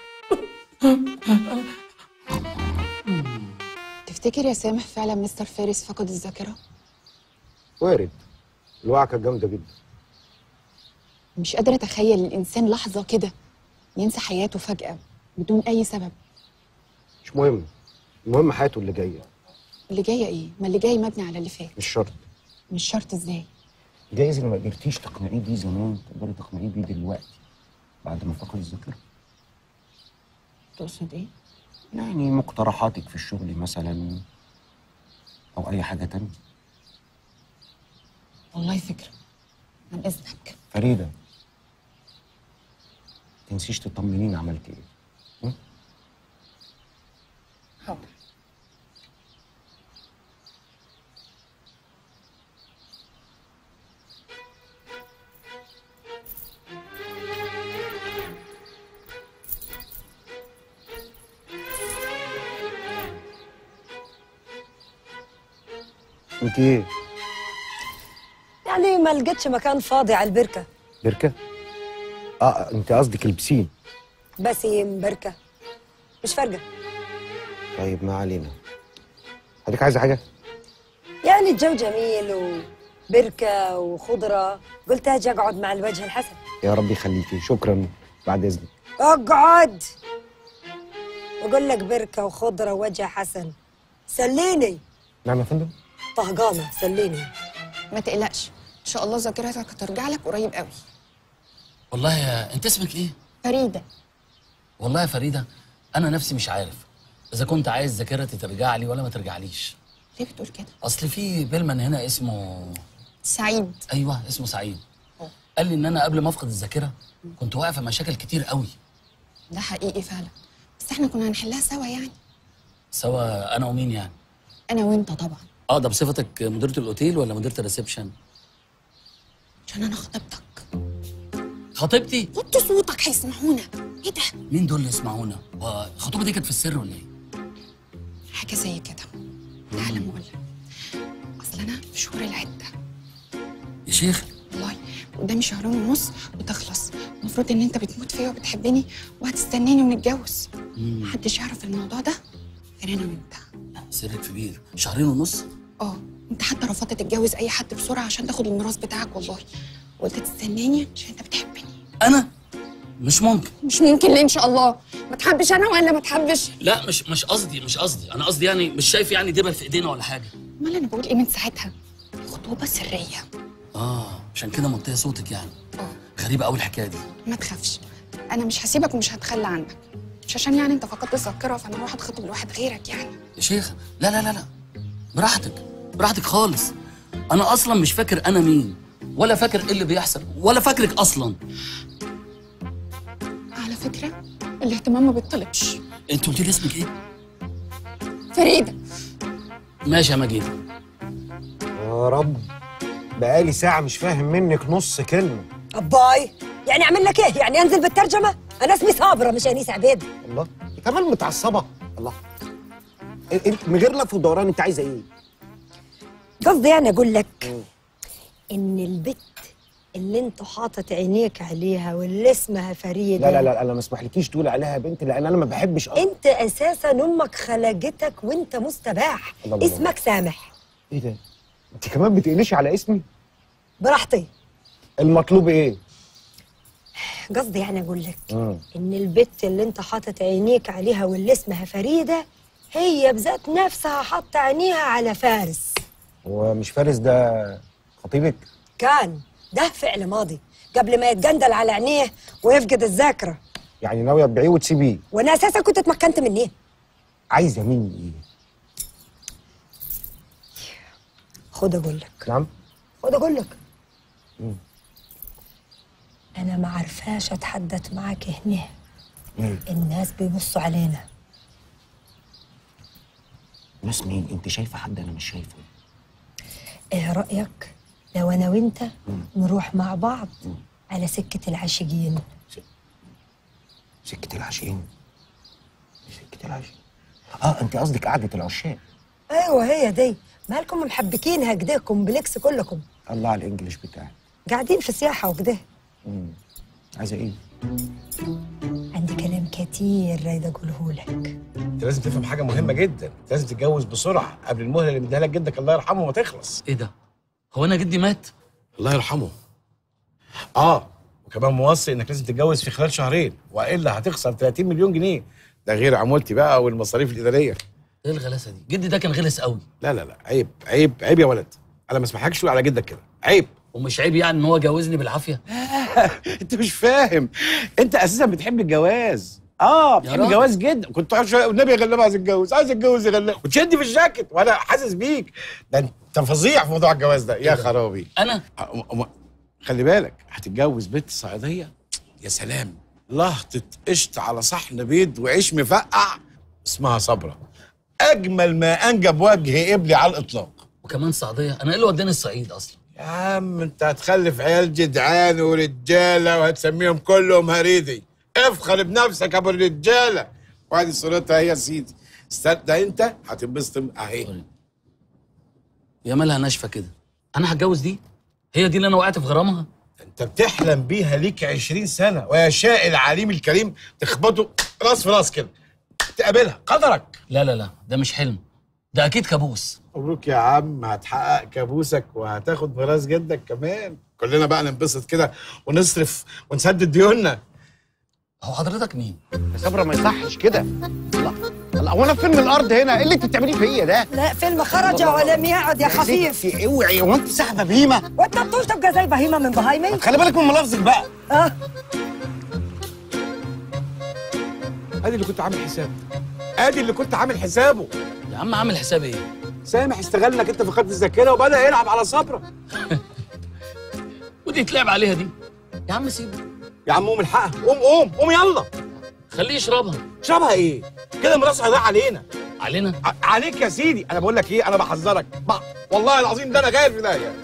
تفتكر يا سامح فعلا مستر فارس فقد الذاكره؟ وارد، الوقعه كانت جامده جدا. مش قادره اتخيل الانسان لحظه كده ينسى حياته فجاه بدون اي سبب. مش مهم، المهم حياته اللي جايه. اللي جايه ايه؟ ما اللي جاي مبني على اللي فات. مش شرط. مش شرط ازاي؟ جايز اللي ما قدرتيش تقنعيه بيه زمان تقدري تقنعيه بيه دلوقتي بعد ما فقد الذاكره. تقصد ايه؟ يعني مقترحاتك في الشغل مثلا، او اي حاجه تانية. والله فكره، عن اذنك. فريده، تنسيش تطمنيني عملت ايه. م? حاضر. انت ايه؟ يعني ما لقيتش مكان فاضي على البركه. بركه؟ اه انت قصدك البسين. بسيم بركه مش فارقه. طيب ما علينا. حضرتك عايزه حاجه؟ يعني الجو جميل وبركه وخضره، قلت اجي اقعد مع الوجه الحسن. يا رب يخليكي، شكرا، بعد اذنك. اقعد. بقول لك بركه وخضره ووجه حسن، سليني. نعم يا فندم. طهقانه، سليني. ما تقلقش، ان شاء الله ذاكرتك هترجع لك قريب قوي. والله يا انت اسمك ايه؟ فريده. والله يا فريده انا نفسي مش عارف اذا كنت عايز ذاكرتي ترجع لي ولا ما ترجعليش. ليه بتقول كده؟ اصل في بيلمان هنا اسمه سعيد. ايوه اسمه سعيد. قال لي ان انا قبل ما افقد الذاكره كنت واقع في مشاكل كتير قوي. ده حقيقي فعلا، بس احنا كنا هنحلها سوا يعني. سوا انا ومين يعني؟ انا وانت طبعا. اه ده بصفتك مديره الاوتيل ولا مديره الريسبشن؟ عشان انا خطيبتك. خطيبتي؟ وطي صوتك هيسمعونا. ايه ده؟ مين دول اللي يسمعونا؟ والخطوبه دي كانت في السر ولا ايه؟ حاجه زي كده. تعالى ما اقول لك، اصل انا في شهور العده يا شيخ. والله قدامي شهرين ونص وتخلص. المفروض ان انت بتموت فيا وبتحبني وهتستناني ونتجوز. محدش يعرف الموضوع ده غير انا وانت. سرك كبير. شهرين ونص؟ اه، انت حتى رفضت تتجوز اي حد بسرعه عشان تاخد الميراث بتاعك والله، وقلت تستناني عشان انت بتحبني. انا؟ مش ممكن. مش ممكن ليه ان شاء الله؟ ما تحبش انا ولا ما تحبش؟ لا مش مش قصدي مش قصدي انا قصدي يعني مش شايف يعني دبل في ايدينا ولا حاجه. امال انا بقول ايه من ساعتها؟ خطوبه سريه. اه عشان كده منطقه صوتك يعني. اه غريبه قوي الحكايه دي. ما تخافش، انا مش هسيبك ومش هتخلى عنك، مش عشان يعني انت فقدت الذاكره فانا اروح اتخطب لواحد غيرك يعني. يا شيخ لا لا لا لا براحتك براحتك خالص. انا اصلا مش فاكر انا مين ولا فاكر ايه اللي بيحصل ولا فاكرك اصلا. على فكره الاهتمام ما بيطلبش. انت قلت لي اسمك ايه؟ فريده. ماشي يا مجيد. يا رب، بقالي ساعة مش فاهم منك نص كلمة. أباي، يعني أعمل لك إيه؟ يعني أنزل بالترجمة؟ أنا اسمي صابرة مش أنيس عبيد. الله، كمان متعصبة. الله، انت من غير لف ودوران انت عايزة إيه؟ قصدي يعني أقول لك إن البت اللي أنت حاطط عينيك عليها واللي اسمها فريدة. لا لا لا انا ما اسمحلكيش تقولي عليها بنت، لان انا ما بحبش أصلاً. أنت أساساً أمك خلقتك وأنت مستباح. الله الله. اسمك سامح. ايه ده؟ انت كمان بتقلشي على اسمي؟ براحتي. المطلوب ايه؟ قصدي يعني أقول لك مم. إن البت اللي أنت حاطط عينيك عليها واللي اسمها فريدة هي بذات نفسها حاطة عينيها على فارس. هو مش فارس ده خطيبك؟ كان ده فعل ماضي قبل ما يتجندل على عينيه ويفقد الذاكرة. يعني ناوية تبيعيه وتسيبيه؟ وأنا أساسا كنت اتمكنت مني. عايزة مني ايه؟ خد أقول لك. نعم؟ خد أقول لك. مم. أنا ما عرفاش أتحدث معاك هنا. ليه؟ الناس بيبصوا علينا. ناس مين؟ انت شايفة حد انا مش شايفه؟ إيه رأيك لو أنا وأنت نروح مع بعض على سكة العاشقين؟ سكة العاشقين؟ سكة العاشقين؟ اه انت قصدك قعدة العشاق. أيوة هي دي. مالكم محبكينها كده كومبلكس كلكم. الله على الانجليش بتاعك. قاعدين في سياحة وكده. امم عايزة ايه؟ عندي كلام كتير رايدة أقوله لك. انت لازم تفهم حاجه مهمه جدا، لازم تتجوز بسرعه قبل المهله اللي مديها لك جدك الله يرحمه ما تخلص. ايه ده؟ هو انا جدي مات؟ الله يرحمه. اه وكمان موصي انك لازم تتجوز في خلال شهرين والا هتخسر ثلاثين مليون جنيه، ده غير عمولتي بقى والمصاريف الاداريه. ايه الغلاسه دي؟ جدي ده كان غلس قوي. لا لا لا عيب عيب عيب يا ولد، انا ما اسمحلكش تقول على جدك كده، عيب. ومش عيب يعني ان هو جوزني بالعافيه؟ انت مش فاهم، انت اساسا بتحب الجواز. اه بتحب الجواز جدا، كنت تقعد شويه والنبي يا غلاب عايز اتجوز عايز اتجوز يا غلاب وتشدي في الجاكيت وانا حاسس بيك. ده انت فظيع في موضوع الجواز ده يا خرابي. انا أ- أ- خلي بالك هتتجوز بنت صعيديه يا سلام، لهطة قشط على صحن بيض وعيش مفقع اسمها صبرا، اجمل ما انجب وجه قبلي على الاطلاق. وكمان صعيديه؟ انا ايه اللي وداني الصعيد اصلا؟ يا عم انت هتخلف عيال جدعان ورجاله وهتسميهم كلهم هريدي، افخر بنفسك يا ابو الرجاله. وادي صورتها هي يا سيدي، استنى انت هتنبسط اهي. يا مالها ناشفه كده، انا هتجوز دي؟ هي دي اللي انا وقعت في غرامها؟ انت بتحلم بيها ليك عشرين سنه ويشاء العليم الكريم تخبطه راس في راس كده تقابلها قدرك. لا لا لا ده مش حلم، ده اكيد كابوس. مبروك يا عم، هتحقق كابوسك وهتاخد ميراث جدك كمان، كلنا بقى ننبسط كده ونصرف ونسدد ديوننا. هو حضرتك مين؟ يا صبرا ما يصحش كده. الله الله، هو انا في فيلم الارض هنا؟ ايه اللي انت بتعمليه فيا ده؟ لا فيلم خرج ولم يعد يا خفيف. اوعي، هو انت صاحبه بهيمه؟ وانت بتقول تبقى زي بهيمه من بهايمي؟ خلي بالك من ملفظك بقى. اه ادي اللي كنت عامل حسابه، ادي اللي كنت عامل حسابه. يا عم عامل حساب ايه؟ سامح استغل انك انت فقدت الذاكره وبدا يلعب على صبرا. ودي تلعب عليها دي؟ يا عم سيبه يا عم قوم الحقها، قوم قوم قوم يلا. خليه يشربها. شربها ايه؟ كده الميراث هيضيع علينا. علينا؟ ع- عليك يا سيدي، انا بقول لك ايه، انا بحذرك بقى. والله العظيم ده انا غاير في داهيه.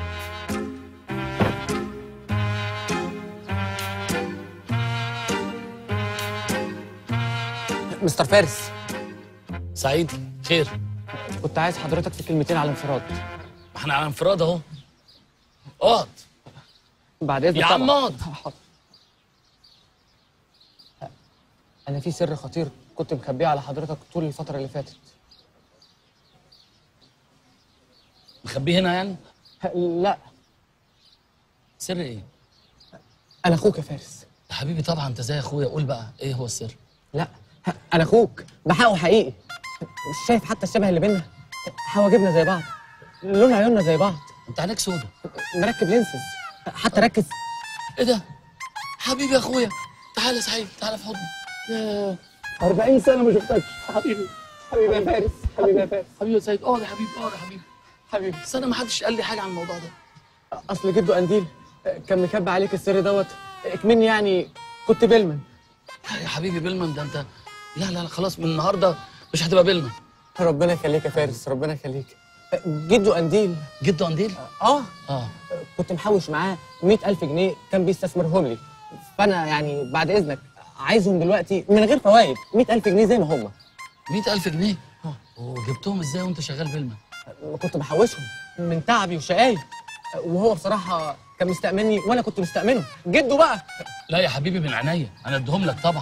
مستر فارس. سعيد خير؟ كنت عايز حضرتك في كلمتين على انفراد. احنا على انفراد اهو. اقعد بعد اذنك يا عم طبعاً. اقعد. انا في سر خطير كنت مخبيه على حضرتك طول الفتره اللي فاتت. مخبيه هنا يعني؟ لا. سر ايه؟ انا اخوك يا فارس. يا حبيبي طبعا انت زي اخويا، قول بقى ايه هو السر؟ لا انا اخوك، ده حقه حقيقي. مش شايف حتى الشبه اللي بينا؟ حواجبنا زي بعض، لون عيوننا زي بعض. انت عينيك سودا. مركب لينسز، حتى ركز. ايه ده؟ حبيبي يا اخويا، تعالى يا سعيد تعالى في حضني. يا أربعين سنه ما شفتكش حبيبي. حبيبي يا فارس، حبيبي يا فارس. حبيبي يا سعيد، اقعد يا حبيبي اقعد يا حبيبي. حبيبي بس انا ما حدش قال لي حاجه عن الموضوع ده. اصل جده قنديل كان مكب عليك السر دوت، اكمني يعني كنت بيلمن. يا حبيبي بيلمن ده انت، لا لا لا خلاص من النهارده مش هتبقى بيلمن، ربنا يخليك يا فارس، ربنا يخليك. جدو قنديل. جدو قنديل؟ اه اه كنت محوش معاه مئة ألف جنيه كان بيستثمرهم لي، فأنا يعني بعد إذنك عايزهم دلوقتي من غير فوايد، مئة ألف جنيه زي ما هم. مئة ألف جنيه؟ اه وجبتهم ازاي وانت شغال فيلم؟ كنت بحوشهم من تعبي وشقاي، وهو بصراحة كان مستأمني وأنا كنت مستأمنه. جدو بقى. لا يا حبيبي من عينيا، انا اديهم لك طبعا.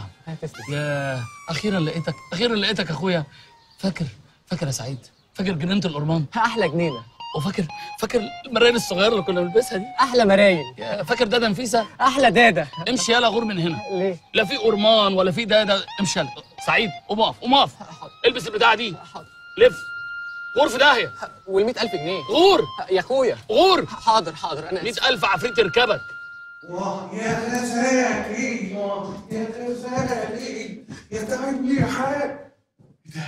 يا اخيرا لقيتك، اخيرا لقيتك اخويا. فاكر فاكر يا سعيد؟ فاكر جنينه الأرمان؟ احلى جنينه. وفاكر فاكر المرايل الصغيره اللي كنا بنلبسها دي؟ احلى مرايل. يا فاكر دادا نفيسه؟ احلى دادا. امشي يلا غور من هنا. ليه؟ لا في أرمان ولا في دادا، امشي يلا. سعيد قوم اقف قوم اقف. البس البتاعه دي. لف. غور في داهيه. وال مئة ألف جنيه. غور يا اخويا. غور. حاضر حاضر انا مئة ألف عفريت يركبك. يا غزالي يا غزالي يا تعبني يا حاج. ده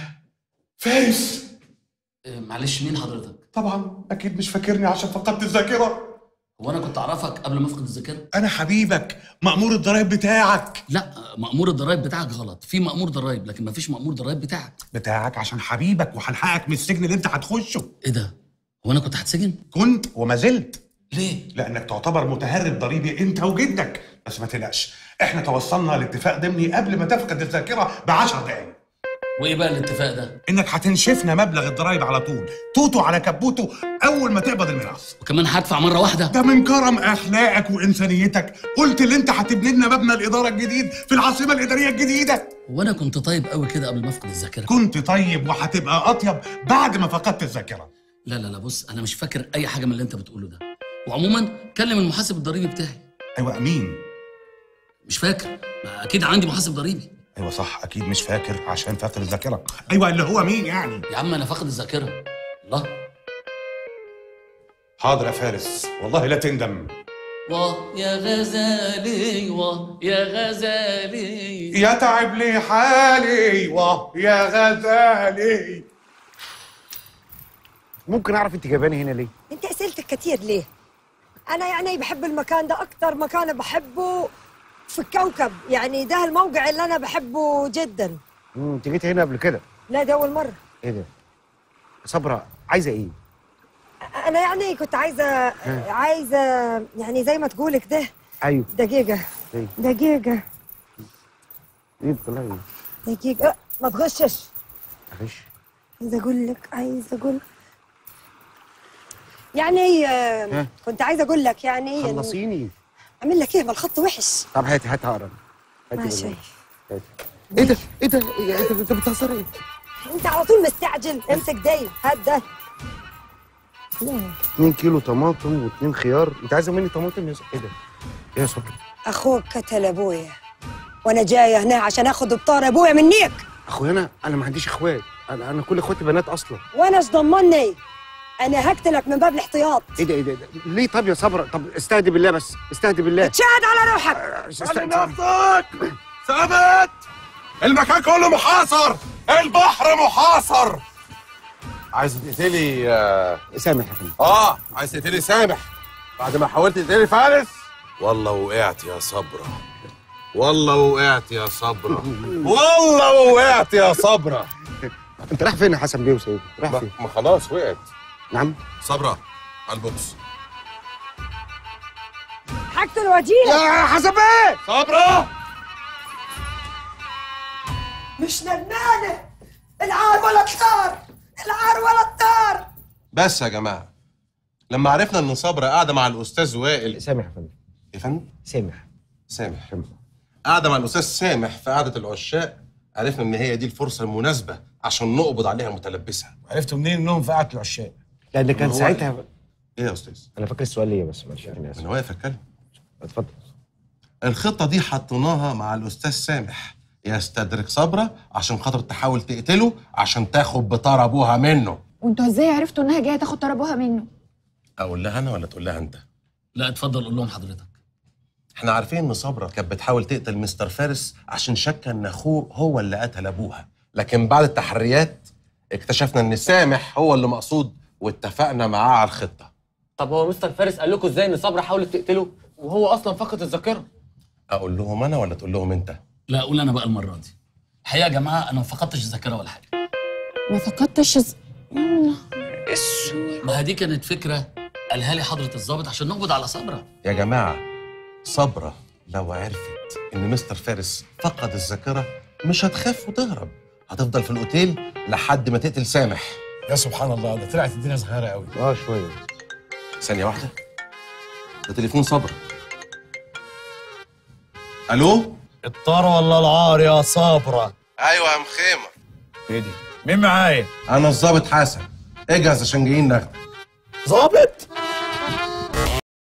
فارس. إيه معلش مين حضرتك؟ طبعا اكيد مش فاكرني عشان فقدت الذاكره. هو انا كنت اعرفك قبل ما افقد الذاكره؟ انا حبيبك مأمور الضرايب بتاعك. لا مأمور الضرايب بتاعك غلط، في مأمور ضرايب لكن ما فيش مأمور ضرايب بتاعك. بتاعك عشان حبيبك وهنحقك من السجن اللي انت هتخشه. ايه ده؟ هو انا كنت هتسجن؟ كنت وما زلت. ليه؟ لانك تعتبر متهرب ضريبي انت وجدك، بس ما تقلقش احنا توصلنا لاتفاق ضمني قبل ما تفقد الذاكره ب عشر دقايق. وايه بقى الاتفاق ده؟ انك هتنشفنا مبلغ الضرايب على طول، توتو على كبوته اول ما تقبض الميراث. وكمان هدفع مره واحده؟ ده من كرم اخلاقك وانسانيتك، قلت اللي انت هتبني لنا مبنى الاداره الجديد في العاصمه الاداريه الجديده. وانا كنت طيب قوي كده قبل ما افقد الذاكره؟ كنت طيب وهتبقى اطيب بعد ما فقدت الذاكره. لا لا لا بص انا مش فاكر اي حاجه من اللي انت بتقوله ده، وعموما كلم المحاسب الضريبي بتاعي. ايوه مين؟ مش فاكر، ما اكيد عندي محاسب ضريبي. ايوه صح اكيد مش فاكر عشان فاقد الذاكره. ايوه اللي هو مين يعني؟ يا عم انا فاقد الذاكره. الله. حاضر يا فارس والله لا تندم. وا يا غزالي وا يا غزالي يا تعب لي حالي وا يا غزالي. ممكن اعرف انت جايباني هنا ليه؟ انت اسئلتك كتير ليه؟ انا يعني بحب المكان ده اكتر مكان بحبه في الكوكب، يعني ده الموقع اللي انا بحبه جدا. امم انت جيت هنا قبل كده؟ لا ده اول مره. ايه ده؟ صبرا عايزه ايه؟ انا يعني كنت عايزه عايزه يعني زي ما تقول كده. ايوه دقيقه ايه؟ دقيقه ايه بتطلعي ايه؟ دقيقه أه ما تغشش. معلش عايزه اقول لك عايزه اقول يعني آه كنت عايزه اقول لك يعني خلصيني. اعمل لك ايه ما الخط وحش. طب هاتي هاتي هقرا. ماشي. ايه ده؟ ايه ده؟ إيه انت بتهزري ايه؟ انت على طول مستعجل. امسك دي هات ده. اتنين كيلو طماطم واتنين خيار. انت عايزه مني طماطم؟ ايه ده؟ ايه يا صبري؟ اخوك قتل ابويا وانا جايه هنا عشان اخد بطار ابويا منيك. اخويا انا انا ما عنديش اخوات، انا انا كل اخواتي بنات اصلا. وانا ايش ضمني؟ انا هقتلك من باب الاحتياط. ايه ده ايه ده؟ ليه؟ طب يا صبرا طب استهدي بالله بس استهدي بالله. تشاهد على روحك. على نفسك. ثابت. المكان كله محاصر، البحر محاصر. عايز تقتلي آه... سامح يا فندم. اه عايز تقتلي سامح بعد ما حاولت تقتلي فارس؟ والله وقعت يا صبرا، والله وقعت يا صبرا، والله وقعت يا صبرا. انت رايح فين يا حسن بيه وسيد؟ رايح فين؟ ما خلاص وقعت. نعم صبرا على البوكس. هقتل وجيهك يا حسن بيه. صبرا مش ندمانه. العار ولا الطار، العار ولا الطار. بس يا جماعه لما عرفنا ان صبرا قاعده مع الاستاذ وائل. سامح يا فندم. يا فندم؟ سامح سامح قاعده مع الاستاذ سامح في قعده العشاق، عرفنا ان هي دي الفرصه المناسبه عشان نقبض عليها متلبسها. عرفتوا منين انهم في قعده العشاق؟ لان كان ساعتها ايه يا استاذ؟ انا فاكر السؤال ليا بس معلش انا اسف. انا واقف اتكلم. اتفضل. الخطه دي حطيناها مع الاستاذ سامح يستدرك صبرا عشان خاطر تحاول تقتله عشان تاخد بطار ابوها منه. وانتوا ازاي عرفتوا انها جايه تاخد طار ابوها منه؟ اقول لها انا ولا تقول لها انت؟ لا اتفضل قول لهم حضرتك. احنا عارفين ان صبرا كانت بتحاول تقتل مستر فارس عشان شاكه ان اخوه هو اللي قتل ابوها، لكن بعد التحريات اكتشفنا ان سامح هو اللي مقصود واتفقنا معاه على الخطه. طب هو مستر فارس قال لكم ازاي ان صبرا حاولت تقتله وهو اصلا فقد الذاكره؟ اقول لهم انا ولا تقول لهم انت؟ لا اقول انا بقى المره دي. الحقيقه يا جماعه انا ما فقدتش الذاكره ولا حاجه. ما فقدتش ز... ما دي كانت فكره قالها لي حضره الضابط عشان نقبض على صبرا. يا جماعه صبرا لو عرفت ان مستر فارس فقد الذاكره مش هتخاف وتهرب، هتفضل في الاوتيل لحد ما تقتل سامح. يا سبحان الله، ده طلعت الدنيا صغيره قوي. اه شويه. ثانيه واحده، ده تليفون صبرا. الو؟ الطار ولا العار يا صبرا؟ ايوه يا مخيمر. ايه دي؟ مين معايا؟ انا الظابط حسن، اجهز عشان جايين ناخدك. ظابط؟